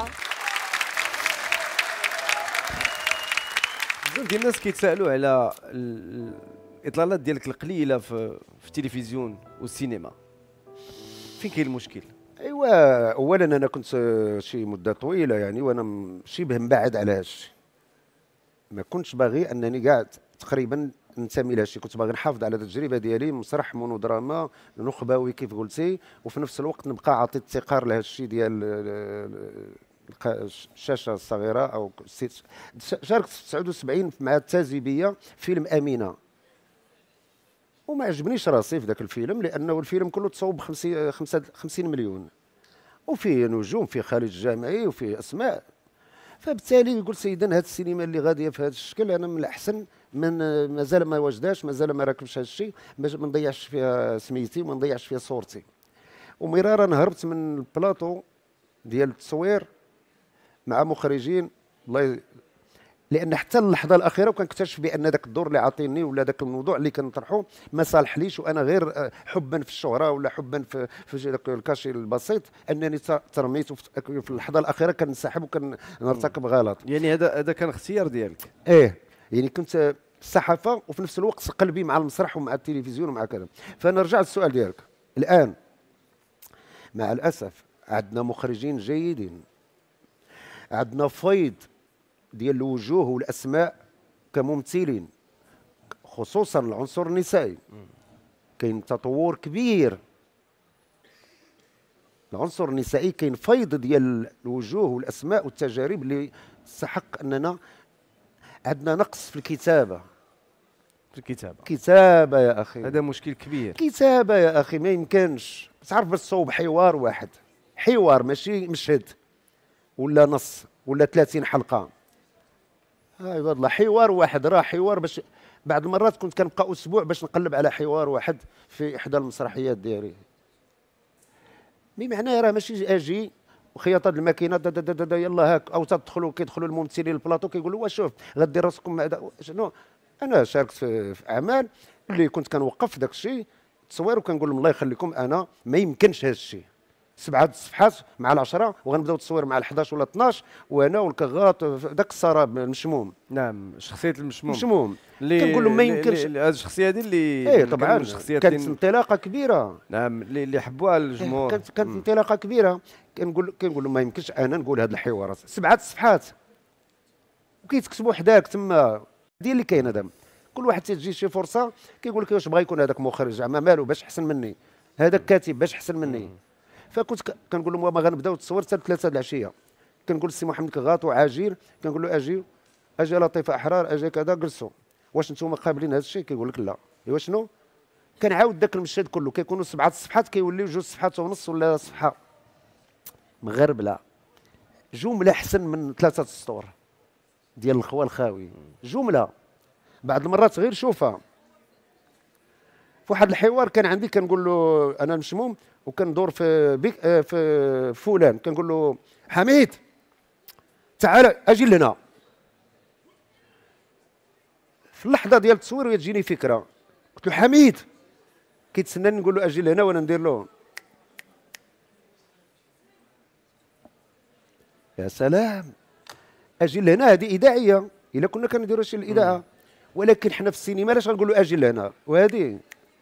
بزاف ديال الناس كيتسائلوا على الاطلالات ديالك القليله في في التلفزيون والسينما. فين كاين المشكل؟ ايوا اولا انا كنت شي مده طويله يعني وانا شبه مبعد على هادشي، ما كنتش باغي انني قاعد تقريبا ننتمي لهادشي، كنت باغي نحافظ على التجربه ديالي مسرح مونودراما نخبوي كيف قلتي، وفي نفس الوقت نبقى عاطي التقار لهادشي ديال الشاشه الصغيره. او شاركت في تسعود وسبعين مع التازيبيه فيلم امينه، وما عجبنيش راسي في ذاك الفيلم لانه الفيلم كله تصوب خمسين مليون وفيه نجوم، فيه خالد الجامعي وفيه اسماء. فبالتالي قلت سيدنا هذه السينما اللي غاديه في هذا الشكل انا من الاحسن من مازال ما وجداش، مازال ما راكبش هذا الشيء، ما نضيعش فيها سميتي وما نضيعش فيها صورتي. ومرارا هربت من البلاطو ديال التصوير مع مخرجين الله ي... لان حتى اللحظه الاخيره وكنكتشف بان ذاك الدور اللي عاطيني ولا ذاك الموضوع اللي كنطرحه ما صالحليش، وانا غير حبا في الشهره ولا حبا في في ذاك الكاشي البسيط انني ترميت في اللحظه الاخيره كنسحب وكنرتكب غلط. يعني هذا هذا كان اختيار ديالك؟ ايه يعني كنت في الصحافه وفي نفس الوقت قلبي مع المسرح ومع التلفزيون ومع كذا. فانا رجعت للسؤال ديالك الان، مع الاسف عندنا مخرجين جيدين، عندنا فيض ديال الوجوه والاسماء كممثلين خصوصا العنصر النسائي، كاين تطور كبير. العنصر النسائي كاين فيض ديال الوجوه والاسماء والتجارب اللي تستحق اننا عندنا نقص في الكتابه. في الكتابه كتابه يا اخي هذا مشكل كبير. كتابه يا اخي ما يمكنش تعرف باش تصوب حوار واحد، حوار ماشي مشهد ولا نص ولا ثلاثين حلقه. هاي والله حوار واحد راه حوار باش بعض المرات كنت كنبقى اسبوع باش نقلب على حوار واحد في احدى المسرحيات ديالي. بمعنى راه ماشي اجي وخياطه الماكينه دا دا دا دا يلا هاك، او تدخلوا كيدخلوا الممثلين البلاطو كيقولوا واش شوف غدير راسكم مع شنو. انا شاركت في, في اعمال اللي كنت كنوقف في داك الشيء التصوير وكنقول لهم الله يخليكم انا ما يمكنش هذا الشيء، سبعه صفحات مع العشره وغنبداو التصوير مع الحداش ولا اثناش وانا والكغاط داك السراب المشموم. نعم شخصيه المشموم مشموم كنقول لهم ما يمكنش. هذه الشخصيه هذه اللي ايه طبعا كانت انطلاقه كبيره. نعم اللي حبوها الجمهور. كانت كانت انطلاقه كبيره. كنقول كنقول لهم ما يمكنش انا نقول هذه الحوارات سبعه صفحات وكيتكتبوا حداك تما. ديال اللي كاين هذا كل واحد تيجي شي فرصه كيقول لك واش بغا يكون هذاك مخرج زعما مالو باش احسن مني، هذاك كاتب باش احسن مني. فكنت كنقول لهم ما غنبداو التصوير حتى ثلاثة د العشيه. كنقول السي محمد كغاطو عاجل، كنقول له اجي اجي لطيفه احرار، اجي كذا، جلسوا واش انتم قابلين هذا الشيء؟ كيقول لك لا. ايوا شنو؟ كنعاود ذاك المشهد كله، كيكونوا سبعه الصفحات كيوليو جوج صفحات ونص ولا صفحه مغربله. جمله احسن من ثلاثه السطور ديال الخوال الخاوي، جمله بعض المرات غير شوفها. في واحد الحوار كان عندي كنقول له انا مشموم وكندور في بيك في فلان، كنقول له حميد تعال اجي لهنا. في اللحظه ديال التصوير تجيني فكره، قلت له حميد، كيتسناني نقول له اجي لهنا وانا ندير له يا سلام اجي لهنا. هذه اذاعيه الا كنا كنديروا شي الاذاعه، ولكن حنا في السينما علاش غنقول له اجي لهنا؟ وهذه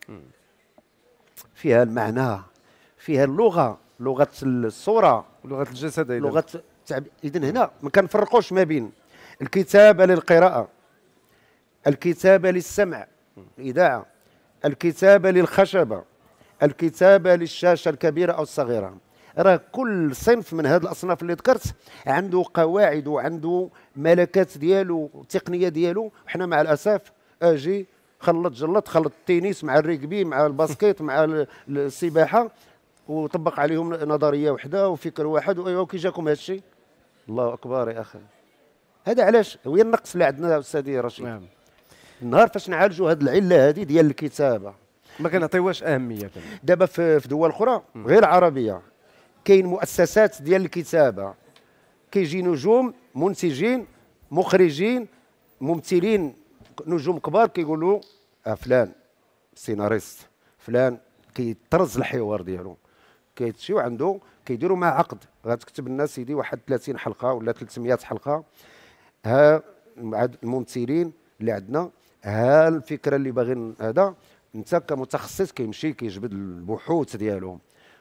فيها المعنى، فيها اللغه، لغه الصوره، لغه الجسد، لغه التعبير. اذن هنا ما كنفرقوش ما بين الكتابه للقراءه، الكتابه للسمع الاذاعه، الكتابه للخشبه، الكتابه للشاشه الكبيره او الصغيره. راه كل صنف من هذه الاصناف اللي ذكرت عنده قواعد وعنده ملكات ديالو والتقنيه ديالو. وحنا مع الاسف اجي خلط جلط، خلط التنس مع الريكبي مع الباسكيت مع السباحه وطبق عليهم نظريه وحده وفكر واحد، وايوا كي جاكم هذا الشيء؟ الله اكبر يا اخي. هذا علاش هو النقص اللي عندنا استاذي رشيد. نعم. النهار فاش نعالجوا هذه العله هذه ديال الكتابه ما كنعطيوهاش اهميه. دابا في دول اخرى غير عربيه كاين مؤسسات ديال الكتابه، كيجي نجوم منتجين مخرجين ممثلين نجوم كبار كيقولوا آه فلان سيناريست، فلان كيطرز الحوار ديالو، كيتمشيو عنده كيديروا معاه عقد، غتكتب لنا سيدي واحد ثلاثين حلقه ولا ثلاثمائة حلقه، ها مع الممثلين اللي عندنا، ها الفكره اللي باغيين هذا. انت كمتخصص كيمشي كيجبد البحوث ديالو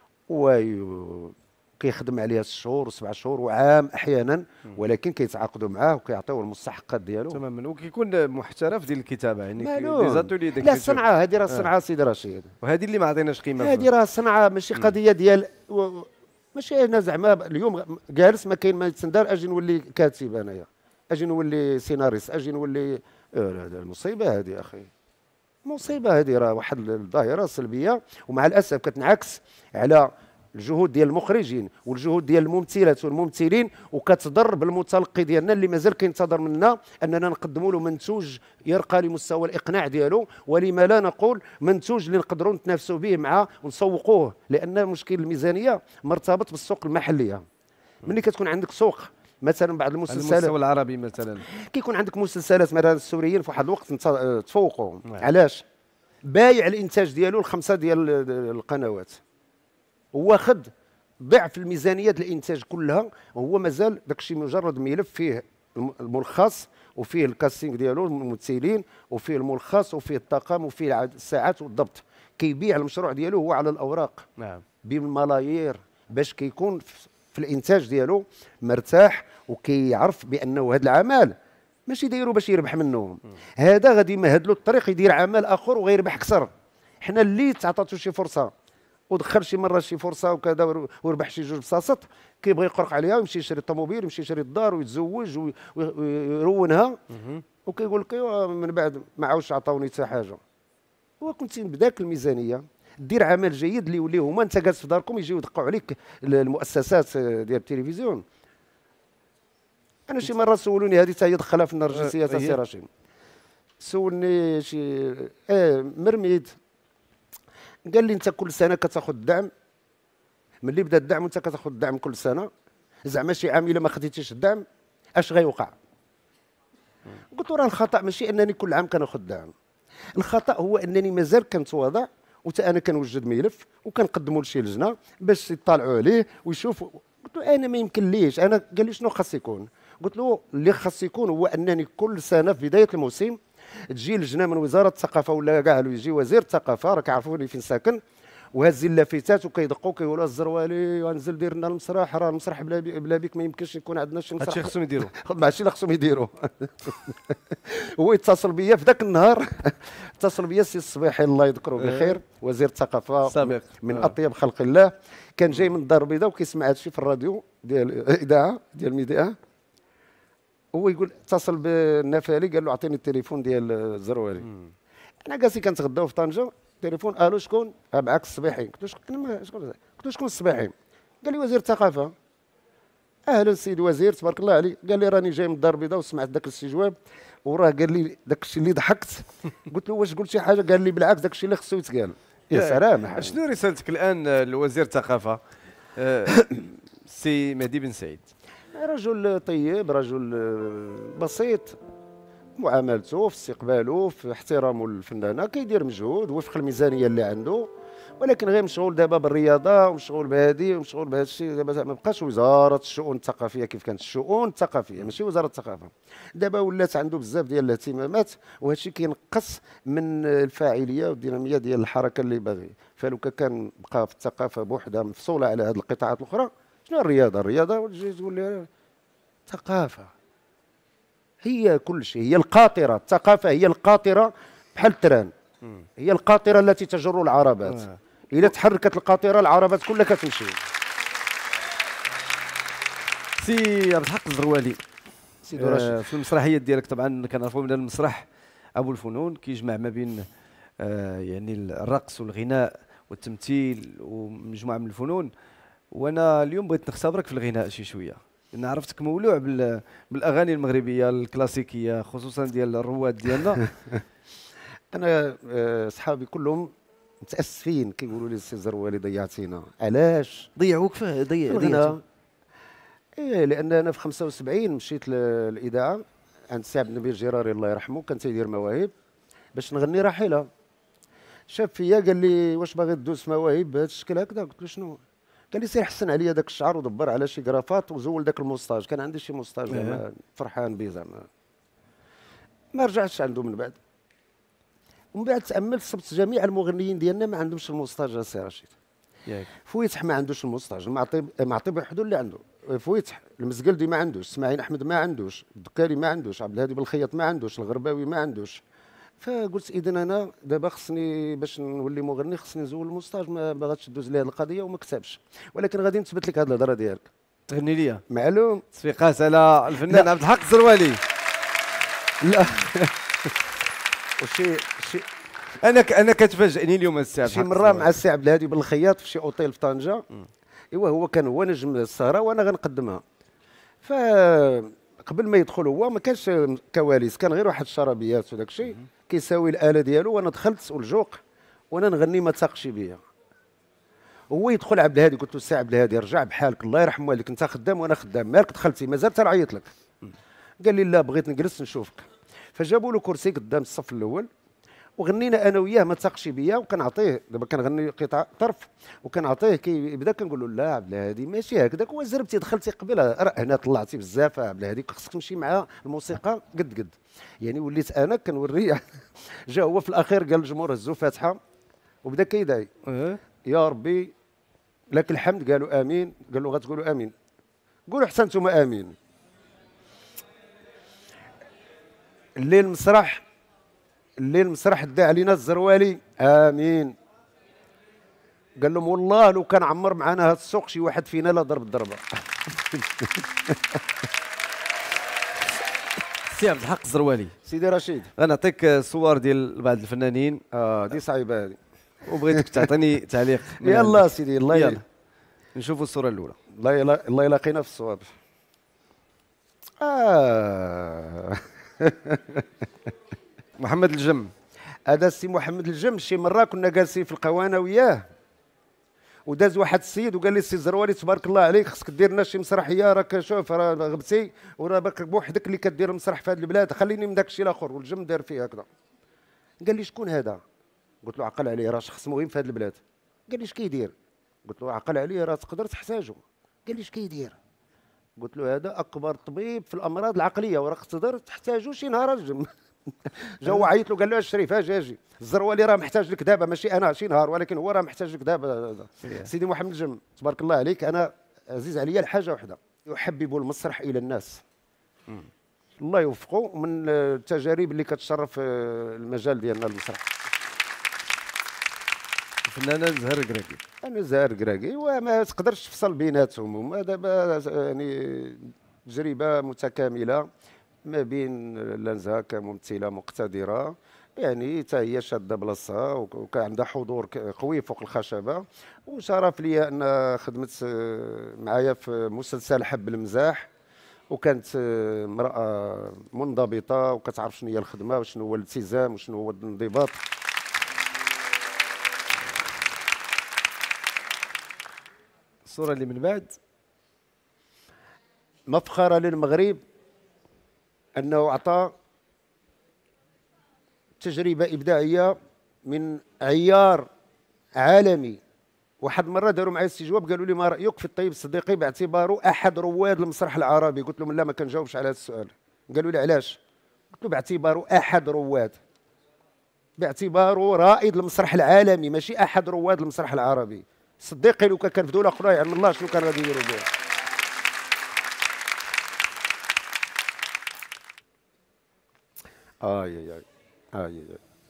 وكيخدم عليها ست شهور وسبع شهور وعام احيانا، ولكن كيتعاقدوا معاه وكيعطيوه المستحقات ديالو تماما. وكيكون محترف ديال الكتابه، يعني مالو. لي زاتولي ديك لا الصنعه هذه راه الصنعه آه. سيدي رشيد، وهذه اللي ما عطيناش قيمه. هذه راه الصنعه ماشي قضيه ديال و... ماشي انا زعما اليوم جالس ما كاين ما يتسندر اجي نولي كاتب انايا، اجي نولي سيناريست، اجي نولي آه المصيبه هذه اخي، مصيبه هذه. راه واحد الظاهره سلبيه، ومع الاسف كتنعكس على الجهود ديال المخرجين والجهود ديال الممثلات والممثلين، وكتضر بالمتلقي ديالنا اللي مازال كينتظر منا اننا نقدموا له منتوج يرقى لمستوى الاقناع ديالو. ولما لا نقول منتوج اللي نقدروا نتنافسوا به معاه ونسوقوه، لان مشكل الميزانيه مرتبط بالسوق المحليه. ملي كتكون عندك سوق مثلا بعض المسلسلات على المستوى العربي مثلا، كيكون عندك مسلسلات مثلا السوريين في واحد الوقت تفوقوا. علاش؟ بايع الانتاج ديالو الخمسه ديال القنوات، واخد ضعف الميزانيه ديال الانتاج كلها، وهو مازال داكشي مجرد ملف فيه الملخص وفيه الكاستينغ ديالو الممثلين وفيه الملخص وفيه الطاقم وفيه الساعات والضبط. كيبيع المشروع ديالو هو على الاوراق. نعم. بالملايير باش كيكون في الانتاج ديالو مرتاح، وكيعرف بانه هذا العمل ماشي دايرو باش يربح منه، هذا غادي يمهد له الطريق يدير عمل اخر وغيربح اكثر. حنا اللي تعطاتو شي فرصه ودخل شي مره شي فرصه وكذا وربح شي جوج بساصط، كيبغي يقرق عليها ويمشي يشري الطوموبيل، يمشي يشري الدار ويتزوج ويرونها، وكيقول لك ايوا من بعد ما عاودش عطاوني حتى حاجه. وكنتي بداك الميزانيه دير عمل جيد اللي يولي هما انت جالس في داركم يجيو يدقوا عليك المؤسسات ديال التلفزيون. انا شي مره سولوني هذه حتى هي دخلها في النرجسيه تاع سي رشيد، سولني شي اه مرميد قال لي انت كل سنه كتاخذ الدعم، ملي بدا الدعم وانت كتاخذ الدعم كل سنه، زعما شي عام الا ما خديتيش الدعم اش غيوقع؟ قلت له راه الخطا ماشي انني كل عام كناخذ الدعم، الخطا هو انني مازال كنتواضع وتا انا كنوجد ملف وكنقدموا لشي لجنه باش يطالعوا عليه ويشوفوا. قلت له انا ما يمكن ليش، انا قال لي شنو خاص يكون؟ قلت له اللي خاص يكون هو انني كل سنه في بدايه الموسم تجي لجنه من وزاره الثقافه ولا كاع يجي وزير الثقافه، راك عارفوني فين ساكن، وهازين اللافتات وكيدقوا كيقولوا الزروالي غنزل دير لنا المسرح، راه المسرح بلا بي بلا بيك ما يمكنش يكون عندنا شي مسرح. هادشي خصهم يديروا. ماشي اللي خصهم يديروا. هو يتصل بيا في ذاك النهار، اتصل بيا السي الصبيحي الله يذكره بخير، وزير الثقافه سابق من آه. اطيب خلق الله، كان جاي من الدار البيضاء وكيسمع هادشي في الراديو ديال الاذاعه ديال ميديا. هو يقول اتصل بالنفالي قال له اعطيني التليفون ديال الزروالي. انا جالسين كنتغداو في طنجه، تليفون الو شكون؟ ها معاك الصبيحي. قلت له شكون شكون قلت له شكون الصبيحي؟ قال لي وزير الثقافه. اهلا سيدي وزير تبارك الله عليك. قال لي راني جاي من الدار البيضاء وسمعت ذاك الاستجواب وراه قال لي داك الشيء اللي ضحكت. قلت له واش قلت شي حاجه؟ قال لي بالعكس داك الشيء اللي خصو يتقال. يا سلام. شنو رسالتك الان لوزير الثقافه سي مهدي بن سعيد؟ رجل طيب، رجل بسيط، معاملته في استقباله في احترامه للفنانه، كيدير مجهود وفق الميزانيه اللي عنده، ولكن غير مشغول دابا بالرياضه ومشغول بهذه ومشغول بهذا الشيء. دابا ما بقاش وزاره الشؤون الثقافيه كيف كانت الشؤون الثقافيه، ماشي وزاره الثقافه. دابا ولات عنده بزاف ديال الاهتمامات، وهذا الشيء كينقص من الفاعليه والديناميه ديال الحركه اللي باغي. فلو كان بقى في الثقافه بوحدها مفصوله على هذه القطاعات الاخرى، شنو الرياضه؟ الرياضه وتجي تقول لي الثقافه هي كل شيء، هي القاطره. الثقافه هي القاطره بحال التران، هي القاطره التي تجر العربات. آه. اذا تحركت القاطره العربات كلها كتمشي. سي عبد الحق الزروالي، سيدي رشيد، آه في المسرحيه ديالك طبعا كنعرفوا من المسرح ابو الفنون كيجمع ما بين آه يعني الرقص والغناء والتمثيل ومجموعه من الفنون. وانا اليوم بغيت نختبرك في الغناء شي شويه، لان عرفتك مولوع بالاغاني المغربيه الكلاسيكيه خصوصا ديال الرواد ديالنا. انا صحابي كلهم متاسفين كيقولوا لي السي الزروالي ضيعتينا. علاش ضيعوك؟ فيه ضيعتنا ايه لان انا في خمسة وسبعين مشيت للاذاعه عند السي عبد النبي الجراري الله يرحمه، كان تيدير مواهب باش نغني راحله. شاف فيا قال لي واش باغي تدوز مواهب بهذا الشكل هكذا؟ قلت له شنو؟ قال لي سير حسن عليا داك الشعر ودبر على شي كرافات وزول داك الموستاج. كان عندي شي موستاج زعما فرحان به زعما. ما رجعتش عنده من بعد. ومن بعد تاملت صبت جميع المغنيين ديالنا ما عندهمش الموستاج السي رشيد. ياك فويتح ما عندوش الموستاج، معطي معطي بوحدو اللي عنده. فويتح المزقلدي ما عندوش، اسماعيل احمد ما عندوش، الدكاري ما عندوش، عبد الهادي بالخياط ما عندوش، الغرباوي ما عندوش. فقلت اذا انا دابا خصني باش نولي مغني خصني نزول الموستاج. ما باغاتش تدوز لي هذه القضيه وما كتبش، ولكن غادي نثبت لك هذه الهضره ديالك. تغني لي معلوم تصفيقات على الفنان عبد الحق الزروالي. لا وشي شي انا ك... انا كتفاجئني اليوم السي عبد شي الحق مره مع السي عبد الهادي بالخياط في شي اوتيل في طنجه. ايوا هو كان هو نجم السهره وانا غنقدمها. ف قبل ما يدخل هو ما كانش كواليس، كان غير واحد الشرابيات وداك الشيء كيساوي الاله ديالو، وانا دخلت والجوق وانا نغني ما تاقش بيا. هو يدخل عبد الهادي، قلت له السي عبد الهادي رجع بحالك الله يرحم والديك، انت خدام وانا خدام، مالك دخلتي مازال تنعيط لك. قال لي لا بغيت نجلس نشوفك. فجابوا له كرسي قدام الصف الاول وغنينا انا وياه ما تاقش بيا، وكنعطيه دابا كنغني قطع طرف وكنعطيه كيبدا كنقول له لا عبد الهادي ماشي هكذاك، هو زربتي دخلتي قبل راه هنا طلعتي بزاف عبد الهادي، خصك تمشي مع الموسيقى قد قد. يعني وليت انا كنوريه. جا هو في الاخير قال الجمهور هزوا فاتحه وبدا كيدعي يا ربي لك الحمد. قالوا امين، قال له غتقولوا امين، قولوا حتى نتوما امين. الليل مسرح الليل مسرح دا علينا الزروالي امين. قال لهم والله لو كان عمر معنا هذا السوق شي واحد فينا لا ضرب ضربه. سي عبد الحق الزروالي. سيدي رشيد غنعطيك صور ديال بعض الفنانين. اه دي صعيبه هذه، وبغيتك تعطيني تعليق. يلا سيدي الله يلا نشوفوا الصوره الاولى. الله يلا الله يلاقينا في الصواب. اه محمد الجم. هذا السي محمد الجم. شي مره كنا جالسين في القوانه وياه وداز واحد السيد وقال لي السي الزروالي تبارك الله عليك خصك دير لنا شي مسرحيه، راك شوف راه غبتي وراه باك بوحدك اللي كدير المسرح في هذه البلاد، خليني من داك الشيء الاخر. والجم دار فيه هكذا. قال لي شكون هذا؟ قلت له عقل عليه راه شخص مهم في هذه البلاد. قال لي اش كيدير؟ قلت له عقل عليه راه تقدر تحتاجه. قال لي اش كيدير؟ قلت له هذا اكبر طبيب في الامراض العقليه وراك تقدر تحتاجو شي نهار الجم. جا هو عيط له قال له الشريف اجي اجي الزروالي راه محتاج لك دابا، ماشي انا شي نهار، ولكن هو راه محتاج لك دابا. سيدي محمد الجم تبارك الله عليك، انا عزيز عليا الحاجه وحده، يحبب المسرح الى الناس. الله يوفقه، ومن التجارب اللي كتشرف المجال ديالنا المسرح. الفنانه زهر الكراكي. انا زهر الكراكي وما تقدرش تفصل بيناتهم، هما دابا يعني تجربه متكامله ما بين لانزها كممثله مقتدره، يعني حتى هي شاده بلاصتها وكان عندها حضور قوي فوق الخشبه. وشرف لي ان خدمت معايا في مسلسل حب المزاح، وكانت امراه منضبطه وكتعرف شنو هي الخدمه وشنو هو الالتزام وشنو هو الانضباط. الصوره اللي من بعد مفخره للمغرب انه اعطى تجربه ابداعيه من عيار عالمي. واحد المره داروا معايا استجواب قالوا لي ما رايك في الطيب الصديقي باعتباره احد رواد المسرح العربي؟ قلت لهم لا ما كنجاوبش على هذا السؤال. قالوا لي علاش؟ قلت له باعتباره احد رواد، باعتباره رائد المسرح العالمي ماشي احد رواد المسرح العربي. صديقي لو كان في دوله اخرى يعلم الله شنو كان غادي يديروا به. اي اي اي اي اي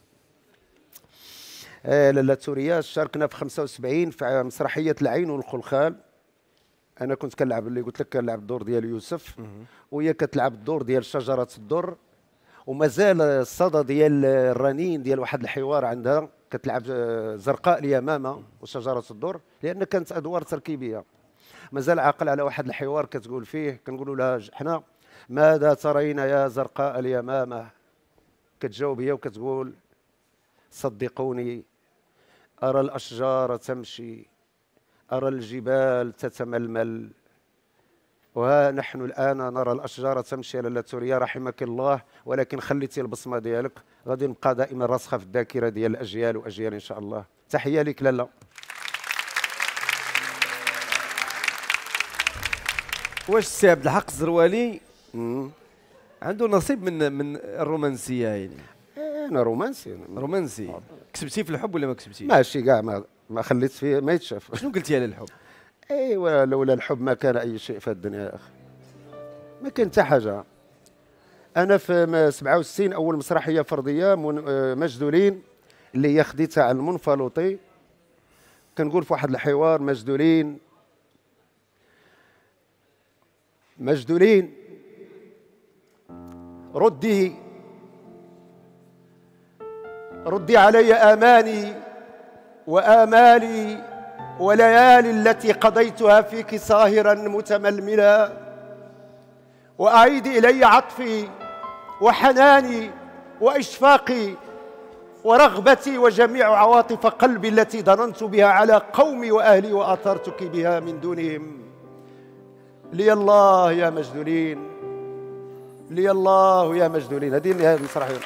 آه لاله سوريا شاركنا في خمسة وسبعين في مسرحيه العين والخلخال. انا كنت كنلعب اللي قلت لك كنلعب الدور ديال يوسف، وهي كتلعب الدور ديال شجره الدر، ومازال الصدى ديال الرنين ديال واحد الحوار عندها كتلعب زرقاء اليمامه وشجره الدر، لان كانت ادوار تركيبيه. مازال عاقل على واحد الحوار كتقول فيه، كنقولوا لها حنا ماذا ترين يا زرقاء اليمامه؟ كتجاوب هي وكتقول صدقوني أرى الأشجار تمشي، أرى الجبال تتململ، وها نحن الآن نرى الأشجار تمشي. لاله سوريا رحمك الله، ولكن خليتي البصمة ديالك غادي نبقى دائما راسخة في الذاكرة ديال الأجيال وأجيال إن شاء الله. تحية لك لاله. واش السي عبد الحق الزروالي عنده نصيب من من الرومانسيه؟ يعني انا رومانسي رومانسي كسبتي في الحب ولا ما كسبتيش؟ ماشي كاع ما ما خليت فيه ما يتشاف. شنو قلتي على الحب؟ ايوا لولا الحب ما كان اي شيء في الدنيا يا اخي، ما كان حتى حاجه. انا في سبعة وستين اول مسرحيه فرديه مجدولين اللي هي خديتها على المنفلوطي، كنقول في واحد الحوار مجدولين مجدولين ردي ردي علي آماني وآمالي وليالي التي قضيتها فيك ساهرا متململا، وأعيدي إلي عطفي وحناني وإشفاقي ورغبتي وجميع عواطف قلبي التي ضننت بها على قومي وأهلي وآثرتك بها من دونهم. لي الله يا مجدولين، لي الله يا مجدولين. هذه النهاية المسرحية.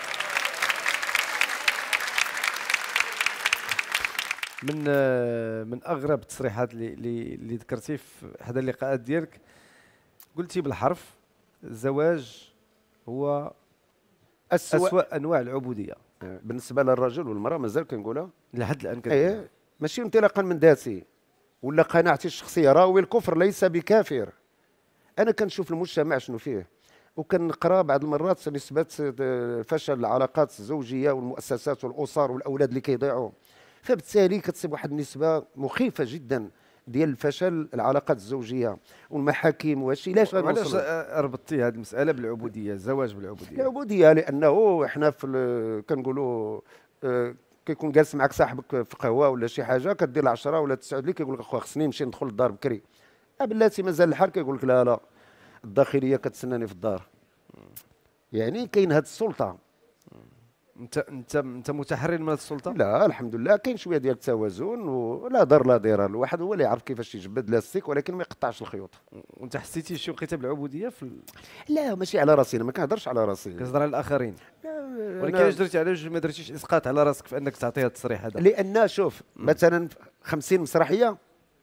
من من اغرب التصريحات اللي اللي, اللي ذكرتيه في احدى اللقاءات ديالك، قلتي بالحرف الزواج هو أسوأ, أسوأ انواع العبوديه بالنسبه للرجل والمراه. مازال كنقولها لحد الان كنقول ايه، ماشي انطلاقا من ذاتي ولا قناعتي الشخصيه. راوي الكفر ليس بكافر. انا كنشوف المجتمع شنو فيه، وكنقرا بعض المرات نسبه فشل العلاقات الزوجيه والمؤسسات والاسر والاولاد اللي كيضيعوا، فبالتالي كتصيب واحد النسبه مخيفه جدا ديال الفشل العلاقات الزوجيه والمحاكم وهادشي. علاش علاش ربطتي هذه المساله بالعبوديه، الزواج بالعبوديه؟ العبوديه لانه احنا في كنقولوا اه كيكون جالس معك صاحبك في قهوه ولا شي حاجه، كدير العشرة ولا تسعود لك كيقول لك اخويا خصني نمشي ندخل للدار بكري. بلاتي مازال الحال كيقول لك لا لا الداخليه كتسناني في الدار. يعني كاين هذه السلطه. انت انت انت متحرر من السلطه؟ لا الحمد لله كاين شويه ديال التوازن، ولا ضر لا ضرار. الواحد هو اللي يعرف كيفاش يجبد لاستيك ولكن ما يقطعش الخيوط. وانت حسيتي شي وقيته بالعبوديه في ال... لا ماشي على راسي، انا ما كنهضرش على راسي، كتهضر على الاخرين. ولكن علاش درتي علاش ما درتيش اسقاط على راسك في انك تعطيها التصريح هذا؟ لان شوف مثلا خمسين مسرحيه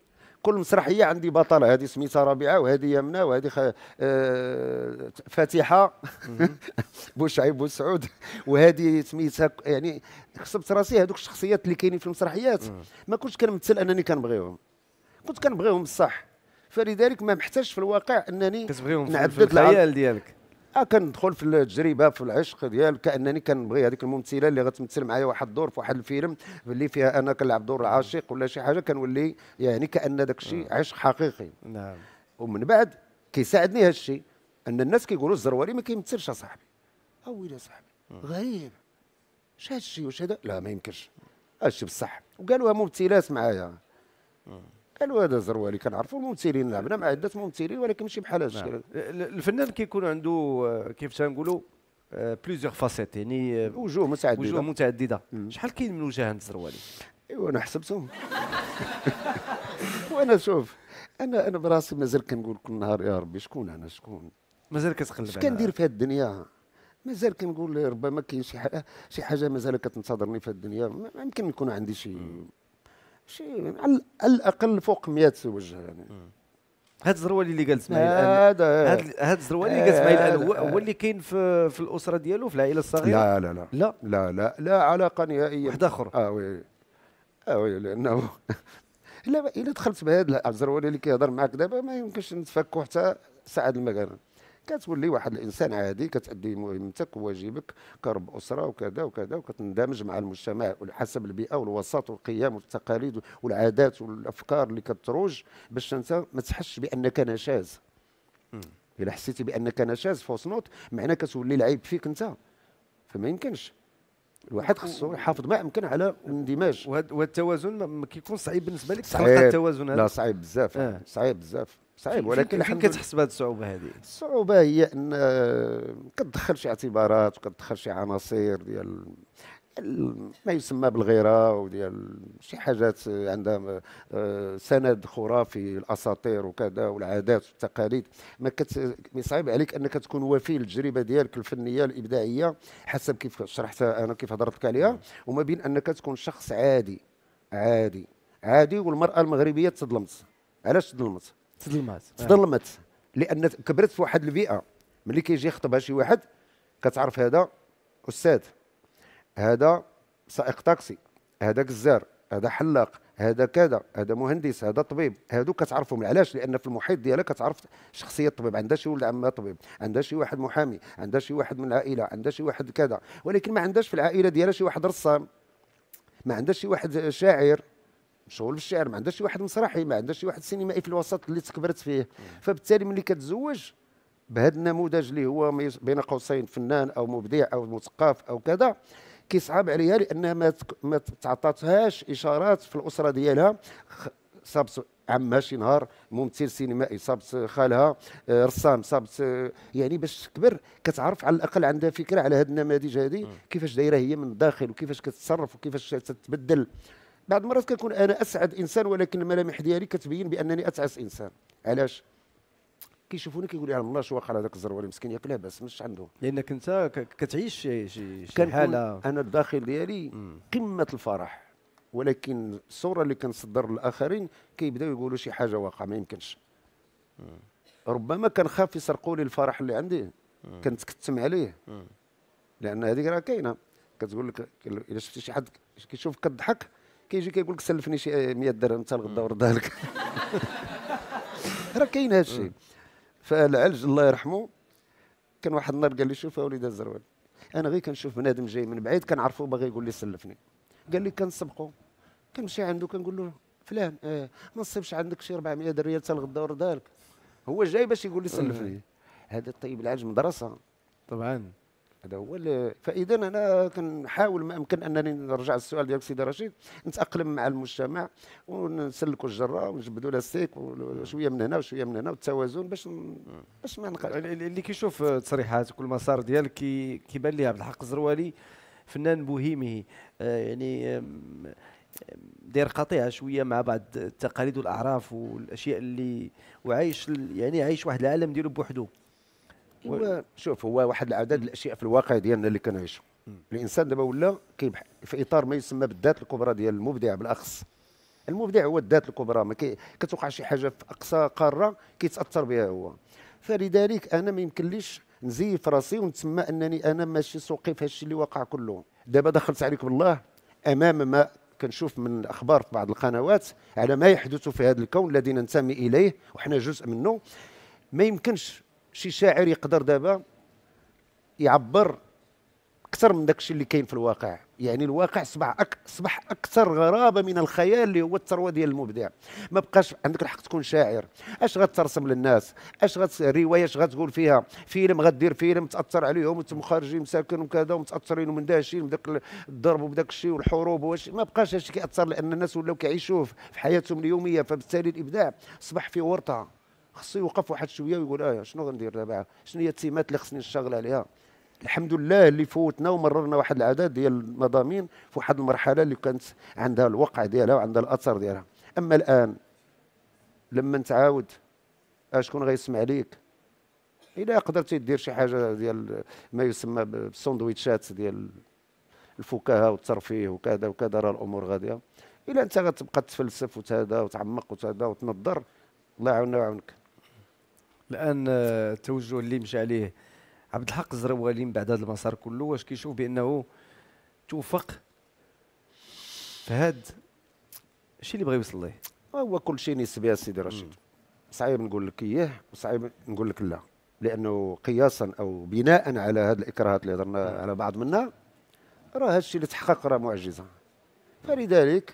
كل مسرحيه عندي بطله، هذه سميتها ربيعه وهذه يمنه وهذه خ... آه... فاتحه بوشعيب بوسعود وهذه سميتها، يعني خصبت راسي هذوك الشخصيات اللي كاينين في المسرحيات ما كنتش كنمثل انني كنبغيهم، كنت كنبغيهم بصح، فلذلك ما محتاجش في الواقع انني كتبغيهم نعدد في الخيال ديالك. اه كندخل في التجربه في العشق ديال كانني كنبغي هذيك الممثله اللي غتمثل معايا واحد الدور في واحد الفيلم اللي فيها انا كنلعب دور العاشق ولا شي حاجه، كنولي يعني كان داك الشيء عشق حقيقي. نعم. ومن بعد كيساعدني هذا الشيء ان الناس كيقولوا الزروالي ما كيمثلش اصاحبي. اويلي صاحبي غريب، اش هذا الشيء واش هذا؟ لا ما يمكنش، هادشي بصح. وقالوها ممثلات معايا، قالوا هذا زروالي كنعرفوا الممثلين، لعبنا مع عده ممثلين ولكن ماشي بحال هذا الشيء. الفنان كيكون عنده كيف تنقولوا بليزيور فاسيت، يعني وجوه متعدده وجوه متعدده. شحال كاين من وجه عند الزروالي؟ ايوا انا حسبتهم وانا شوف انا انا براسي مازال كنقول كل نهار يا ربي شكون انا شكون مازال كتقلب اش كندير في هذه الدنيا، مازال كنقول ربما كاين شي حاجه شي حاجه مازال كتنتظرني في هذه الدنيا، ما يمكن يكون عندي شي شي على الاقل فوق مئة وجه يعني. هذا الزروالي اللي قال اسماعيل هذا هذا الزروالي اللي قال اسماعيل هو هو اللي كاين في في الاسره ديالو في العائله الصغيره؟ لا لا لا لا لا لا لا علاقه نهائيا. واحد اخر. اه وي اه وي لانه لا الا دخلت بهذا الزروالي اللي كيهضر معاك دابا ما يمكنش نتفكوا حتى ساعه المكان. كتولي واحد الانسان عادي كتأدي مهمتك وواجبك كرب اسره وكذا وكذا، وكتندمج مع المجتمع حسب البيئه والوسط والقيم والتقاليد والعادات والافكار اللي كتروج باش انت ما تحسش بانك نشاز. الا حسيتي بانك نشاز فوس نوت معناه كتولي العيب فيك انت، فما يمكنش. الواحد خصو يحافظ ما يمكن على الاندماج. وهذا التوازن ما كيكون صعيب بالنسبه لك تخلق صعيب. التوازن هذا؟ لا صعيب بزاف. آه. صعيب بزاف صعيب، ولكن فين كتحس بهذه الصعوبه هذه؟ الصعوبه هي ان كتدخل شي اعتبارات وكتدخل شي عناصر ديال ما يسمى بالغيره وديال شي حاجات عندها سند خرافي، الاساطير وكذا والعادات والتقاليد. ما كت صعيب عليك انك تكون وفي للتجربه ديالك الفنيه الابداعيه حسب كيف شرحتها انا كيف هضرت لك عليها، وما بين انك تكون شخص عادي عادي عادي. والمراه المغربيه تظلمت. علاش تظلمت؟ تظلمات تظلمت لان كبرت في واحد البيئه. ملي كيجي يخطبها شي واحد كتعرف هذا استاذ، هذا سائق طاكسي، هذا جزار، هذا حلاق، هذا كذا، هذا مهندس، هذا طبيب. هادو كتعرفهم. علاش؟ لان في المحيط ديالها كتعرف شخصيه الطبيب، عندها شي ولد عمها طبيب، عندها شي واحد محامي، عندها شي واحد من العائله، عندها شي واحد كذا. ولكن ما عندهاش في العائله ديالها شي واحد رسام، ما عندهاش شي واحد شاعر مشغول بالشعر، ما عندهاش شي واحد مسرحي، ما عندهاش شي واحد سينمائي في الوسط اللي تكبرت فيه. فبالتالي ملي كتزوج بهذا النموذج اللي هو بين قوسين فنان او مبدع او مثقف او كذا، كيصعب عليها لانها ما ما تعطاتهاش اشارات في الاسره ديالها. صابت عمها شي نهار ممثل سينمائي، صابت خالها رسام، صابت يعني باش تكبر كتعرف على الاقل عندها فكره على هذه النماذج هذه كيفاش دايره هي من الداخل وكيفاش كتتصرف وكيفاش تتبدل. بعض المرات كنكون انا اسعد انسان ولكن الملامح ديالي كتبين بانني اتعس انسان. علاش؟ كيشوفوني كيقولوا يا الله شو واخا هذاك الزروالي مسكين ياك لاباس مش عنده، لانك انت كتعيش شي شي حاله. انا الداخل ديالي قمه الفرح، ولكن الصوره اللي كنصدر للاخرين كيبداو يقولوا شي حاجه واقعه ما يمكنش. ربما كنخاف يسرقوا لي الفرح اللي عندي، كنتكتم عليه، لان هذيك راه كاينه. كتقول لك الا شفتي شي حد كيشوفك كضحك كيجي كيقول لك سلفني شي مئة درهم حتى الغدا وردها لك. راه كاين هذا الشيء. فالعلج الله يرحمه كان واحد النهار قال لي شوف اوليد الزروال، انا غير كنشوف بنادم جاي من بعيد كنعرفو باغي يقول لي سلفني. قال لي كنسبقو كنمشي عنده كنقول له فلان اه ما نصيبش عندك شي أربعمئة ريال حتى الغدا وردها لك. هو جاي باش يقول لي سلفني. هذا الطيب العلج مدرسه طبعا. هذا هو. فاذا انا كنحاول ما امكن انني نرجع السؤال ديالك سيدي رشيد، نتاقلم مع المجتمع ونسلكوا الجره ونجبدوا لها السيك وشويه من هنا وشويه من هنا والتوازن باش باش ما نقل. اللي كيشوف تصريحاتك والمسار ديالك كي كيبان ليه عبد الحق الزروالي فنان بوهيمي، آه يعني داير قطيعه شويه مع بعض التقاليد والاعراف والاشياء اللي وعايش يعني عايش واحد العالم ديالو بوحدو. هو شوف هو واحد العدد الاشياء في الواقع ديالنا اللي كنعيشوا. الانسان دابا ولا في اطار ما يسمى بالذات الكبرى ديال المبدع بالاخص. المبدع هو الذات الكبرى، ما كتوقع شي حاجه في اقصى قاره كيتاثر بها هو. فلذلك انا ما يمكنليش نزيف راسي ونتسمى انني انا ماشي سوقي في هادشي اللي واقع كله. دابا دخلت عليك بالله امام ما كنشوف من الاخبار في بعض القنوات على ما يحدث في هذا الكون الذي ننتمي اليه وحنا جزء منه. ما يمكنش شي شاعر يقدر دابا يعبر اكثر من داك الشيء اللي كاين في الواقع. يعني الواقع اصبح أك... اصبح اكثر غرابه من الخيال اللي هو الثروه ديال المبدع. ما بقاش عندك الحق تكون شاعر. اش غترسم للناس؟ اش غت روايه اش غتقول فيها؟ فيلم غدير فيلم تاثر عليهم وانتم خارجين مساكن وكذا ومتاثرين ومندهشين بداك الضرب وبداك الشيء والحروب واش ما بقاش هادشي كيأثر لان الناس ولاو كيعيشوه في حياتهم اليوميه. فبالتالي الابداع اصبح في ورطه. خصو يوقف واحد شويه ويقول اه شنو غندير دابا؟ شنو هي التيمات اللي خصني نشتغل عليها؟ الحمد لله اللي فوتنا ومررنا واحد العدد ديال المضامين في واحد المرحله اللي كانت عندها الوقع ديالها وعندها الاثر ديالها. اما الان لما نتعاود شكون غيسمع ليك؟ الا قدرتي دير شي حاجه ديال ما يسمى بالسندويتشات ديال الفكاهه والترفيه وكذا وكذا راه الامور غاديه. الا انت غتبقى تفلسف وتهدا وتعمق وتهدا وتنظر الله يعاوننا ويعاونك. الان التوجه اللي مشى عليه عبد الحق الزروالي من بعد هذا المسار كله، واش كيشوف بانه توفق في هذا الشيء اللي بغى يوصل ليه؟ هو كل شيء نسبي يا سيدي رشيد. صعيب نقول لك اياه وصعيب نقول لك لا، لانه قياسا او بناء على هذه الاكراهات اللي هضرنا على بعض منها راه هذا الشيء اللي تحقق راه معجزه. فلذلك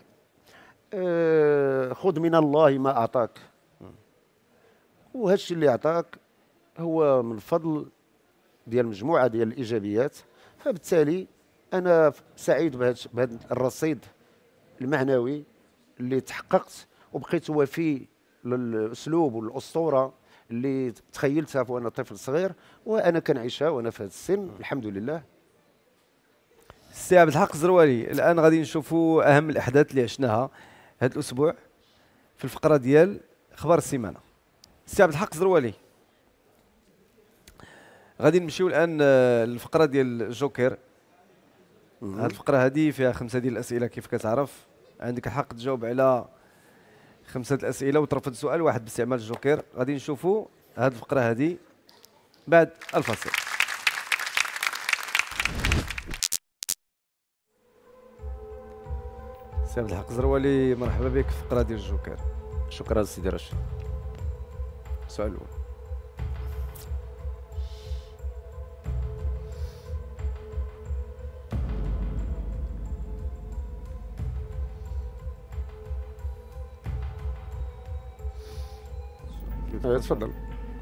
آه خذ من الله ما اعطاك، وهذا الشيء اللي اعطاك هو من فضل ديال مجموعه ديال الايجابيات. فبالتالي انا سعيد بهذا الرصيد المعنوي اللي تحققت وبقيت وفي للاسلوب والاسطوره اللي تخيلتها وانا طفل صغير وانا كنعيشها وانا في هذا السن الحمد لله. السي عبد الحق الزروالي، الان غادي نشوفوا اهم الاحداث اللي عشناها هذا الاسبوع في الفقره ديال اخبار السيمانه. السي عبد الحق الزروالي، غادي نمشيو الان للفقره ديال الجوكر. هذه الفقره هذه فيها خمسه ديال الاسئله كيف كتعرف، عندك الحق تجاوب على خمسه الاسئله وترفض سؤال واحد باستعمال الجوكر. غادي نشوفوا هذه الفقره هذه بعد الفاصل. سي عبد الحق الزروالي، مرحبا بك في الفقره ديال الجوكر. شكرا سيدي رشيد. السؤال الاول، تفضل.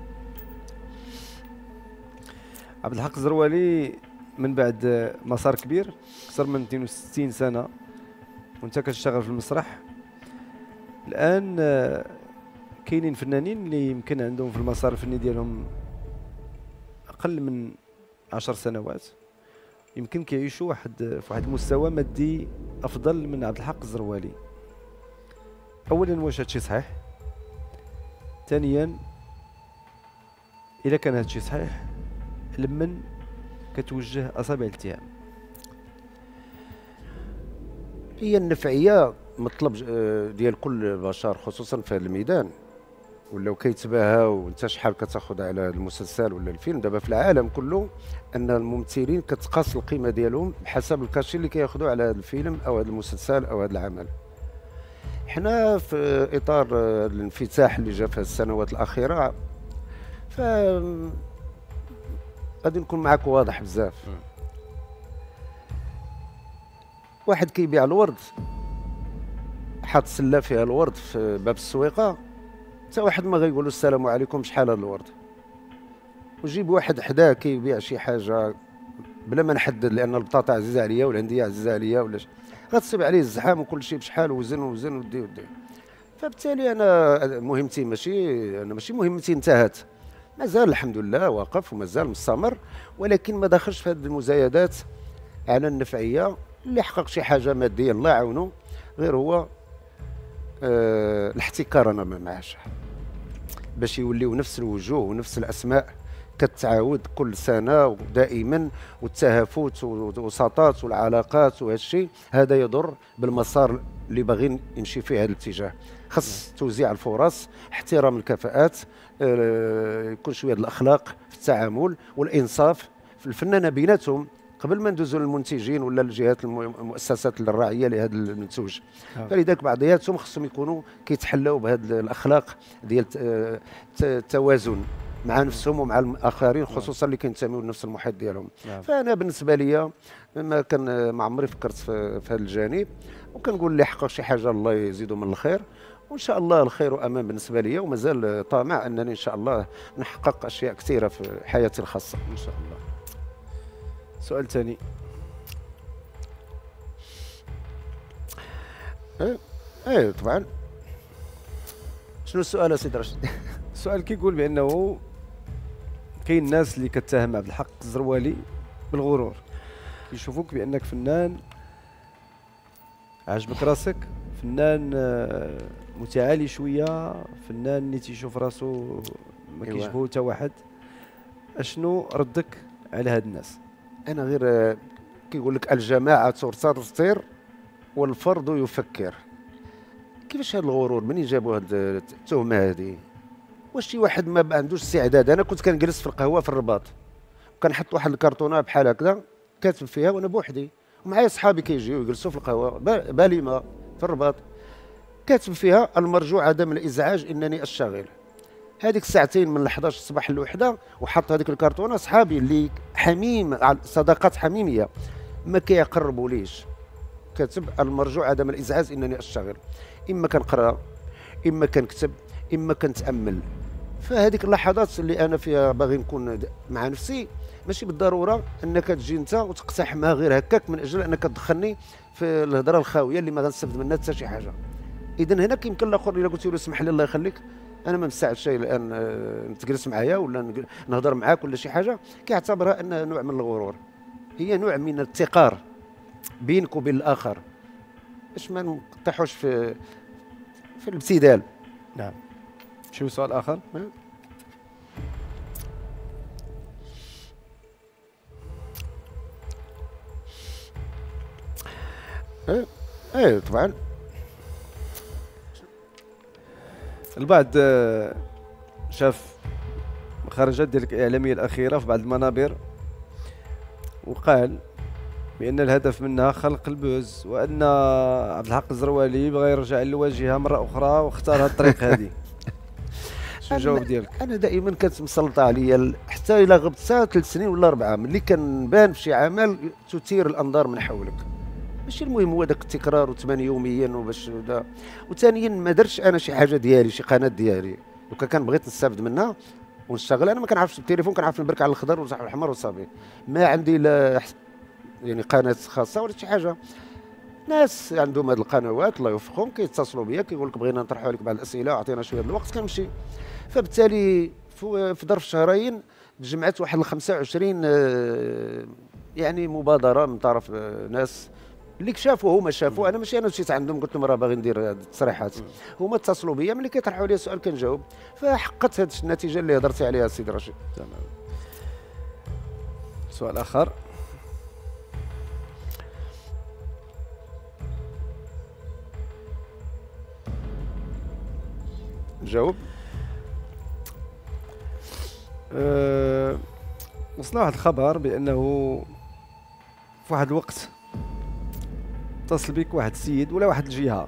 عبد الحق الزروالي، من بعد مسار كبير اكثر من اثنين وستين سنه وانت كتشتغل في المسرح، الان كاينين فنانين اللي يمكن عندهم في المسار الفني ديالهم اقل من عشر سنوات يمكن كيعيشوا واحد في واحد المستوى مادي افضل من عبد الحق الزروالي. اولا واش هادشي صحيح؟ ثانيا اذا كان هادشي صحيح لمن كتوجه اصابع الاتهام؟ هي النفعيه مطلب ديال كل البشر خصوصا في هذا الميدان، ولاو كيتباهاو وانت شحال كتاخذ على المسلسل ولا الفيلم. دابا في العالم كله ان الممثلين كتقاس القيمه ديالهم بحسب الكاشي اللي كياخذوا على هذا الفيلم او هذا المسلسل او هذا العمل. حنا في اطار الانفتاح اللي جا في السنوات الاخيره ف غادي نكون معك واضح بزاف. واحد كيبيع الورد حاط سله فيها الورد في باب السويقه، حتى واحد ما غيقول له السلام عليكم شحال هذا الورد، وجيب واحد حداه كيبيع شي حاجه بلا ما نحدد لان البطاطا عزيزه عليا والهنديه عزيزه عليا ولا غتصيب عليه الزحام وكل شيء بشحال وزن وزن ودي ودي. فبالتالي انا مهمتي ماشي انا ماشي مهمتي انتهت، مازال الحمد لله واقف ومازال مستمر، ولكن ما داخلش في هذه المزايدات على النفعيه. اللي حقق شي حاجه ماديه الله يعاونو، غير هو أه الاحتكار انا ما معاش باش يوليو نفس الوجوه ونفس الاسماء كتعاود كل سنه ودائما، والتهافت والوساطات والعلاقات وهذا الشيء هذا يضر بالمسار اللي باغيين يمشي فيه هذا الاتجاه. خص توزيع الفرص، احترام الكفاءات، آه، يكون شويه الاخلاق في التعامل والانصاف في الفنانه بيناتهم قبل ما ندوزوا للمنتجين ولا الجهات المؤسسات الراعيه لهذا المنتوج. فلذلك بعضياتهم خصهم يكونوا كيتحلوا بهذه الاخلاق ديال التوازن مع نفسهم ومع الاخرين، خصوصا اللي كينتميوا لنفس المحيط ديالهم. فانا بالنسبه لي ما كان ما عمري فكرت في, في هذا الجانب، وكنقول اللي حقق شي حاجه الله يزيدوا من الخير، وان شاء الله الخير وامان بالنسبه لي، ومازال طامع انني ان شاء الله نحقق اشياء كثيره في حياتي الخاصه ان شاء الله. سؤال ثاني. ايه ايه طبعا. شنو السؤال سيدي رشيد؟ السؤال كيقول بانه كاين الناس اللي كتهم عبد الحق الزروالي بالغرور، يشوفوك بانك فنان عجبك راسك، فنان متعالي شويه، فنان اللي تيشوف راسو ما كيشبهو حتى واحد. اشنو ردك على هاد الناس؟ انا غير كيقول لك الجماعه ترتضي والفرد يفكر. كيفاش هذا الغرور منين جابوا هاد التهمه هذه؟ واش شي واحد ما عندوش استعداد؟ انا كنت كنجلس في القهوه في الرباط وكنحط واحد الكرتونه بحال هكذا كاتب فيها وانا بوحدي، ومعايا صحابي كيجيو يجلسوا في القهوه باليمه في الرباط كاتب فيها المرجو عدم الازعاج انني اشتغل. هذيك الساعتين من الحداش الصباح للوحده وحط هذيك الكرتونه، صحابي اللي حميم صداقات حميميه ما كيقربوا ليش، كاتب المرجو عدم الازعاج انني اشتغل. اما كنقرا، اما كنكتب، اما كنتامل. فهذيك اللحظات اللي انا فيها باغي نكون مع نفسي، ماشي بالضروره انك تجي انت وتقتحمها غير هكاك من اجل انك تدخلني في الهضره الخاويه اللي ما غنستافد منها حتى شي حاجه. اذا هنا كيمكن الاخر الا قلت له اسمح لي الله يخليك انا ما مستعدش الان تجلس معايا ولا نهضر معاك ولا شي حاجه، كيعتبرها انها نوع من الغرور، هي نوع من الاتقار بينك وبين الاخر باش ما نطيحوش في في الابتذال. نعم. شو سؤال اخر؟ ايه ايه طبعا. البعض شاف الخرجات ديالك الاعلاميه الاخيره في بعض المنابر وقال بان الهدف منها خلق البوز، وان عبد الحق الزروالي بغى يرجع للواجهه مره اخرى واختار هذه الطريق هذه. شو الجواب ديالك؟ انا دائما كانت مسلطه عليا حتى الى غبت ثلاث سنين ولا اربعه ملي كنبان في شي عمل تثير الانظار من حولك. ماشي المهم هو داك التكرار وثمان يوميا وباش دا. وثانيا ما درتش انا شي حاجه ديالي، شي قناه ديالي، لو كان بغيت نستافد منها ونشتغل انا ما كنعرفش بالتليفون، كنعرف نبرك على الخضر والصح والحمر وصافي. ما عندي لا يعني قناه خاصه ولا شي حاجه. ناس عندهم هذه القنوات الله يوفقهم كيتصلوا بيا كيقول لك بغينا نطرحوا عليك بعض الاسئله وعطينا شويه الوقت كنمشي. فبالتالي في ظرف شهرين جمعت واحد خمسة وعشرين يعني مبادره من طرف ناس اللي شافوا هما شافوا، انا ماشي انا مشيت عندهم قلت لهم راه باغي ندير التصريحات، هما اتصلوا بيا ملي كيطرحوا لي سؤال كنجاوب، فحققت هذه النتيجه اللي هضرتي عليها السيد رشيد. تمام. سؤال اخر. نجاوب. أه وصلنا واحد الخبر بانه في واحد الوقت اتصل بك واحد السيد ولا واحد الجهه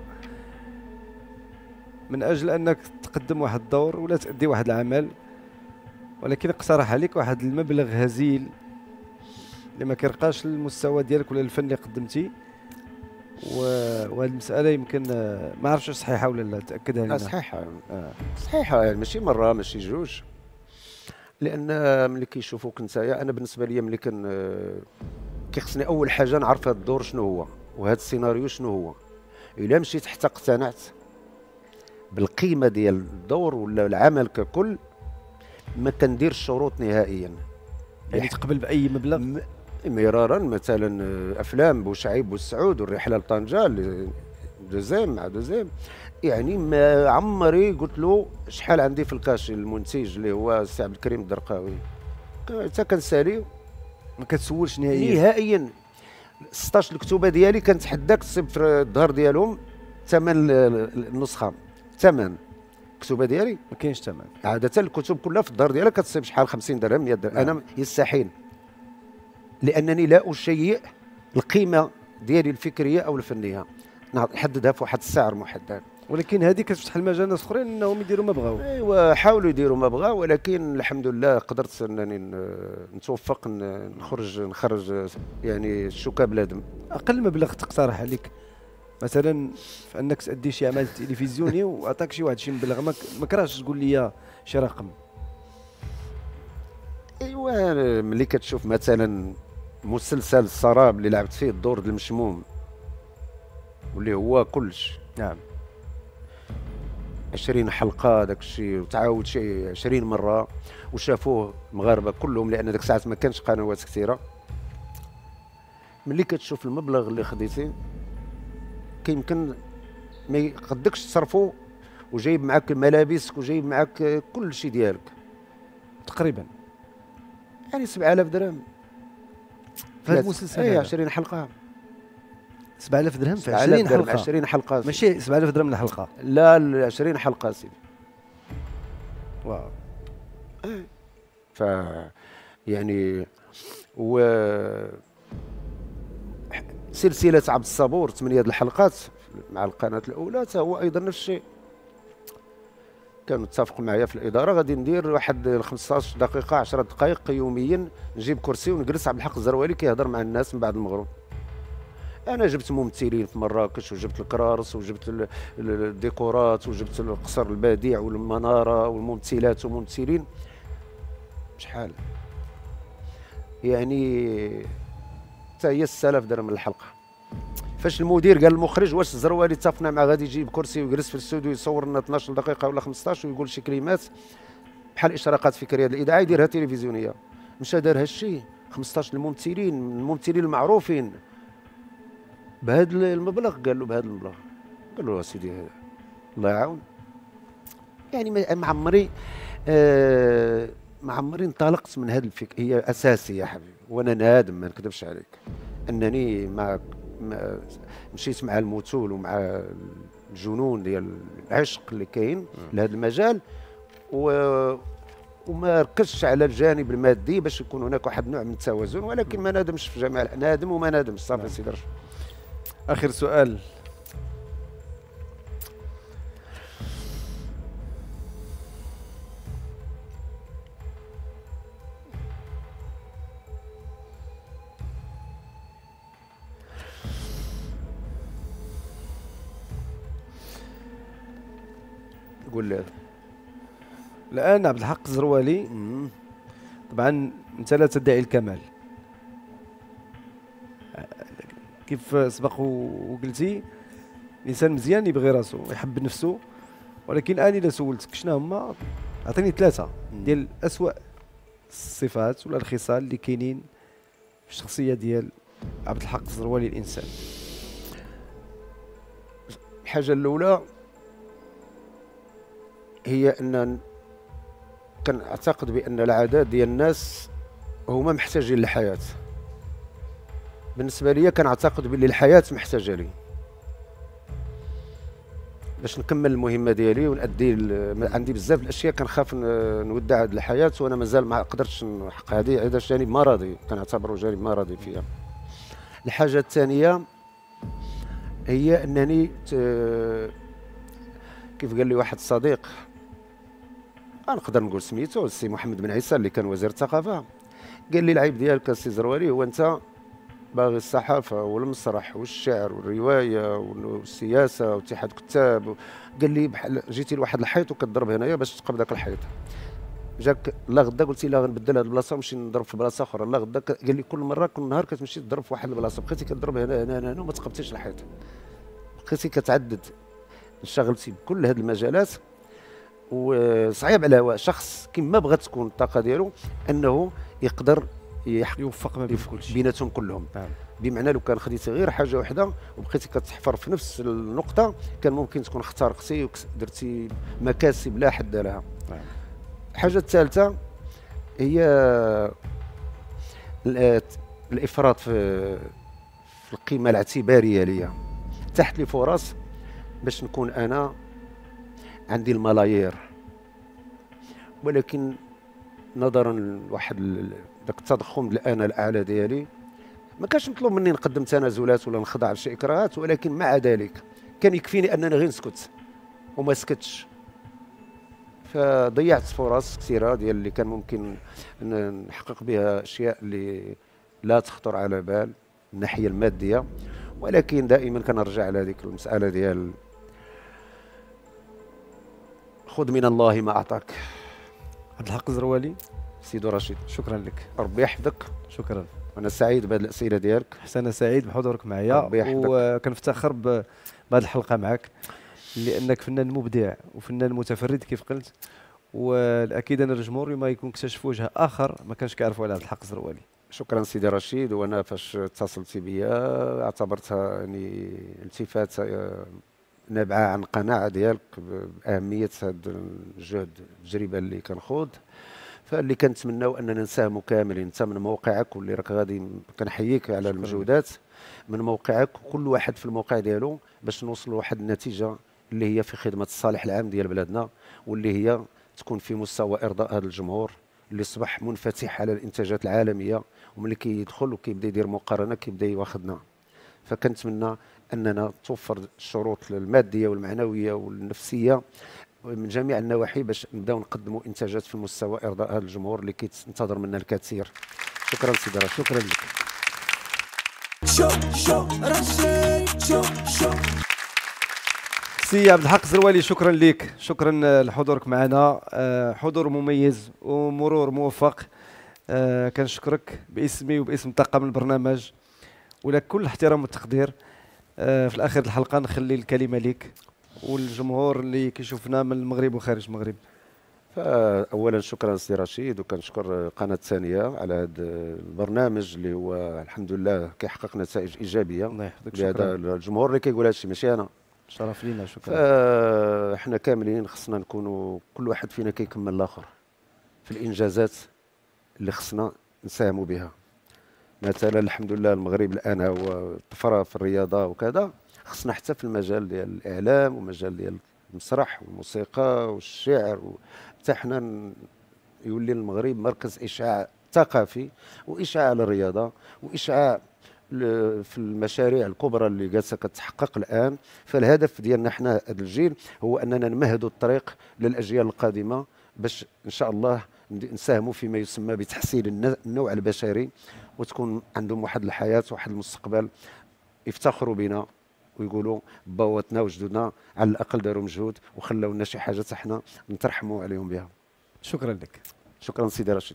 من اجل انك تقدم واحد الدور ولا تأدي واحد العمل، ولكن اقترح عليك واحد المبلغ هزيل اللي ما كيرقاش للمستوى ديالك ولا الفن اللي قدمتي، وهذه المساله يمكن ما عرفتش صحيحه ولا لا، تاكدها لنا. صحيحه آه. صحيحه يعني ماشي مره ماشي جوج، لان ملي كيشوفوك نتايا انا بالنسبه لي ملي كان كيخصني اول حاجه نعرف هذا الدور شنو هو وهذا السيناريو شنو هو. الا مشيت حتى اقتنعت بالقيمه ديال الدور ولا العمل ككل ما كنديرش شروط نهائيا. يعني تقبل باي مبلغ مرارا، مثلا افلام بوشعيب بوسعود والرحله لطنجه دوزيم مع دوزيم، يعني ما عمري قلت له شحال عندي في الكاش المنتج اللي هو السي عبد الكريم الدرقاوي، حتى كنسالي ما كتسولش نهائيا نهائيا. ستطاش الكتوبه ديالي كنتحداك تصيب في الظهر ديالهم ثمن النسخه، ثمن الكتوبه ديالي ما كاينش ثمن. عاده الكتب كلها في الدار ديالها كتصيب شحال خمسين درهم مية درهم. انا يستحيل، لانني لا اشيء القيمه ديالي الفكريه او الفنيه، نحددها في واحد السعر محدد. ولكن هذه كتفتح المجال ناس اخرين انهم يديروا ما بغاو. ايوا حاولوا يديروا ما بغاو، ولكن الحمد لله قدرت انني نتوفق نخرج نخرج يعني الشوكه بلادم. اقل مبلغ تقترح عليك مثلا في انك تادي شي عمل تلفزيوني وعطاك شي واحد شي مبلغ، ما كرهتش تقول لي شي رقم؟ ايوا ملي كتشوف مثلا مسلسل السراب اللي لعبت فيه الدور د المشموم واللي هو كلش، نعم، عشرين حلقه داك الشيء وتعاود شي عشرين مره وشافوه المغاربه كلهم، لان داك الساعات ما كانش قنوات كثيره. ملي كتشوف المبلغ اللي خديتي كيمكن ما يقدكش تصرفو، وجايب معاك ملابسك وجايب معاك كل شيء ديالك تقريبا، يعني سبعة آلاف درهم في هذا المسلسل. اي عشرين حلقه سبعة آلاف درهم في عشرين حلقه. عشرين حلقه ماشي سبعة آلاف درهم الحلقه، لا عشرين حلقه سيدي. واو. اي ف يعني و سلسله عبد الصبور ثمانيه الحلقات مع القناه الاولى حتى هو ايضا نفس الشيء. كانوا اتفقوا معايا في الاداره غادي ندير واحد خمسطاش دقيقه عشرة دقائق يوميا، نجيب كرسي ونجلس عبد الحق الزروالي كيهضر مع الناس من بعد المغرب. انا جبت ممثلين في مراكش وجبت الكرارس وجبت الديكورات وجبت القصر البديع والمناره والممثلات وممثلين شحال يعني حتى هي ستة آلاف درهم الحلقه. فاش المدير قال المخرج واش الزروالي اتفقنا مع غادي يجيب كرسي ويجلس في الاستوديو يصور لنا اثناش دقيقه ولا خمسطاش ويقول شي كلمات بحال اشراقات فكريه الاذاعه يديرها تلفزيونيه، مشى دار هالشيء خمسطاش الممثلين الممثلين المعروفين بهذا المبلغ. قال له بهذا المبلغ، قال له سيدي الله يعاون. يعني ما عمري آه ما عمري انطلقت من هذا الفكر، هي اساسيه يا حبيبي، وانا نادم ما نكذبش عليك انني ما مشيت مع المثول ومع الجنون ديال العشق اللي كاين لهذا المجال، و وما ركزتش على الجانب المادي باش يكون هناك واحد النوع من التوازن، ولكن ما نادمش في جميع نادم وما نادمش صافي سيدي. اخر سؤال، قول لي. الان عبد الحق الزروالي طبعا انت لا تدعي الكمال كيف سبق وقلتي، الانسان مزيان يبغي راسو يحب نفسه، ولكن اني الا سولتك شنو هما، اعطيني ثلاثه ديال اسوأ الصفات ولا الخصال اللي كاينين في الشخصيه ديال عبد الحق الزروالي الانسان. الحاجه الاولى هي ان كنعتقد بان العادات ديال الناس هما محتاجين للحياه. بالنسبه لي كنعتقد بلي الحياه محتاجه لي باش نكمل المهمه ديالي ونأدي. عندي بزاف الاشياء كنخاف نودع هذه الحياه وانا مازال ما قدرتش نحقق. هذه هذا جانب مرضي كنعتبره جانب مرضي فيها. الحاجه الثانيه هي انني كيف قال لي واحد الصديق نقدر نقول سميتو السي محمد بن عيسى اللي كان وزير الثقافه، قال لي العيب ديالك السي زروالي هو انت باغي الصحافه والمسرح والشعر والروايه والسياسه واتحاد كتاب. قال لي بحال جيتي لواحد الحيط وكتضرب هنايا باش تقب ذاك الحيط، جاك لا غدا قلتي لا غنبدل هذه البلاصه ونمشي نضرب في بلاصه اخرى، لا غدا قال لي كل مره كل نهار كتمشي تضرب في واحد البلاصه، بقيتي كتضرب هنا هنا هنا وما تقبتيش الحيط، بقيتي كتعدد. انشغلتي بكل هذه المجالات وصعيب على شخص كما بغات تكون الطاقه ديالو انه يقدر يوفق ما بين كلشي بيناتهم كلهم. نعم. بمعنى لو كان خديتي غير حاجه وحده وبقيتي كتحفر في نفس النقطه كان ممكن تكون اخترقتي ودرتي مكاسب لا حد لها. نعم. الحاجه الثالثه هي الافراط في في القيمه الاعتباريه ليا، تحت لي فرص باش نكون انا عندي الملايير، ولكن نظرا لواحد داك التضخم الانا الاعلى ديالي ما كانش مطلوب مني نقدم تنازلات ولا نخضع لشي اكراهات، ولكن مع ذلك كان يكفيني انني غير نسكت وما سكتش. فضيعت فرص كثيره ديال اللي كان ممكن نحقق بها اشياء اللي لا تخطر على بال من الناحيه الماديه، ولكن دائما كنرجع على هذيك المساله ديال خذ من الله ما اعطاك. عبد الحق الزروالي. سيدو رشيد، شكرا لك. ربي يحفظك. شكرا. انا سعيد بهذه الاسئله ديالك. انا سعيد بحضورك معايا، وكنفتخر بهذه الحلقه معك لانك فنان مبدع وفنان متفرد كيف قلت، والاكيد ان الجمهور ما يكون اكتشف وجه اخر ما كانش كيعرفوا على عبد الحق الزروالي. شكرا سيدي رشيد. وانا فاش اتصلتي بيا اعتبرتها يعني التفات نابعه عن قناعه ديالك باهميه هذا الجهد التجربه اللي كنخوض، فاللي كنتمناو اننا نساهموا كاملين. انت من موقعك واللي راك غادي كنحييك على المجهودات من موقعك، وكل واحد في الموقع ديالو باش نوصلوا لواحد النتيجه اللي هي في خدمه الصالح العام ديال بلادنا، واللي هي تكون في مستوى ارضاء هذا الجمهور اللي اصبح منفتح على الانتاجات العالميه، وملي كيدخل وكيبدا يدير مقارنه كيبدا يواخذنا. فكنتمنى اننا توفر الشروط الماديه والمعنويه والنفسيه من جميع النواحي باش نبداو نقدموا انتاجات في مستوى ارضاء هذا الجمهور اللي كينتظر منا الكثير. شكرا سيدي رشيد. شكرا لك. شو شو رشيد شو شو سي عبد الحق الزروالي، شكرا لك، شكرا لحضورك معنا، حضور مميز ومرور موفق. كنشكرك باسمي وباسم طاقم البرنامج ولك كل الاحترام والتقدير. في الاخر الحلقه نخلي الكلمه لك والجمهور اللي كيشوفنا من المغرب وخارج المغرب. فاولا شكرا سي رشيد، وكنشكر قناه ثانيه على هذا البرنامج اللي هو الحمد لله كيحقق نتائج ايجابيه. الله يحفظك. لهذا الجمهور اللي كيقول هذا الشيء ماشي انا. شرف لينا. شكرا. احنا كاملين خصنا نكونوا كل واحد فينا كيكمل الاخر في الانجازات اللي خصنا نساهموا بها. مثلا الحمد لله المغرب الان هو طفره في الرياضه وكذا، خصنا حتى في المجال ديال الاعلام ومجال ديال المسرح والموسيقى والشعر حتى حنا يولي المغرب مركز اشعاع ثقافي واشعاع للرياضه واشعاع في المشاريع الكبرى اللي جالسه كتحقق الان. فالهدف ديالنا حنا هذا الجيل هو اننا نمهدوا الطريق للاجيال القادمه باش ان شاء الله نساهموا فيما يسمى بتحسين النوع البشري، وتكون عندهم واحد الحياه وواحد المستقبل يفتخروا بنا ويقولوا باوتنا وجدودنا على الاقل داروا مجهود وخلاو لنا شي حاجه حنا نترحموا عليهم بها. شكرا لك. شكرا سيدي رشيد.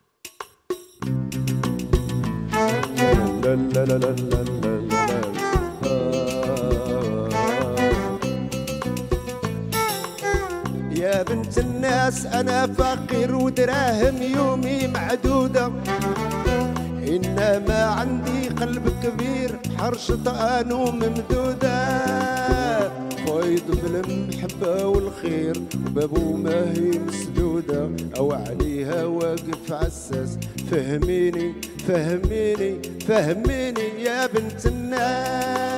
يا بنت الناس أنا فقير ودراهم يومي معدودة، إنما عندي قلب كبير حرشة أنو ممدودة، فايض بالمحبة والخير بابو ما هي مسدودة، أو عليها واقف عساس. فهميني فهميني فهميني يا بنت الناس.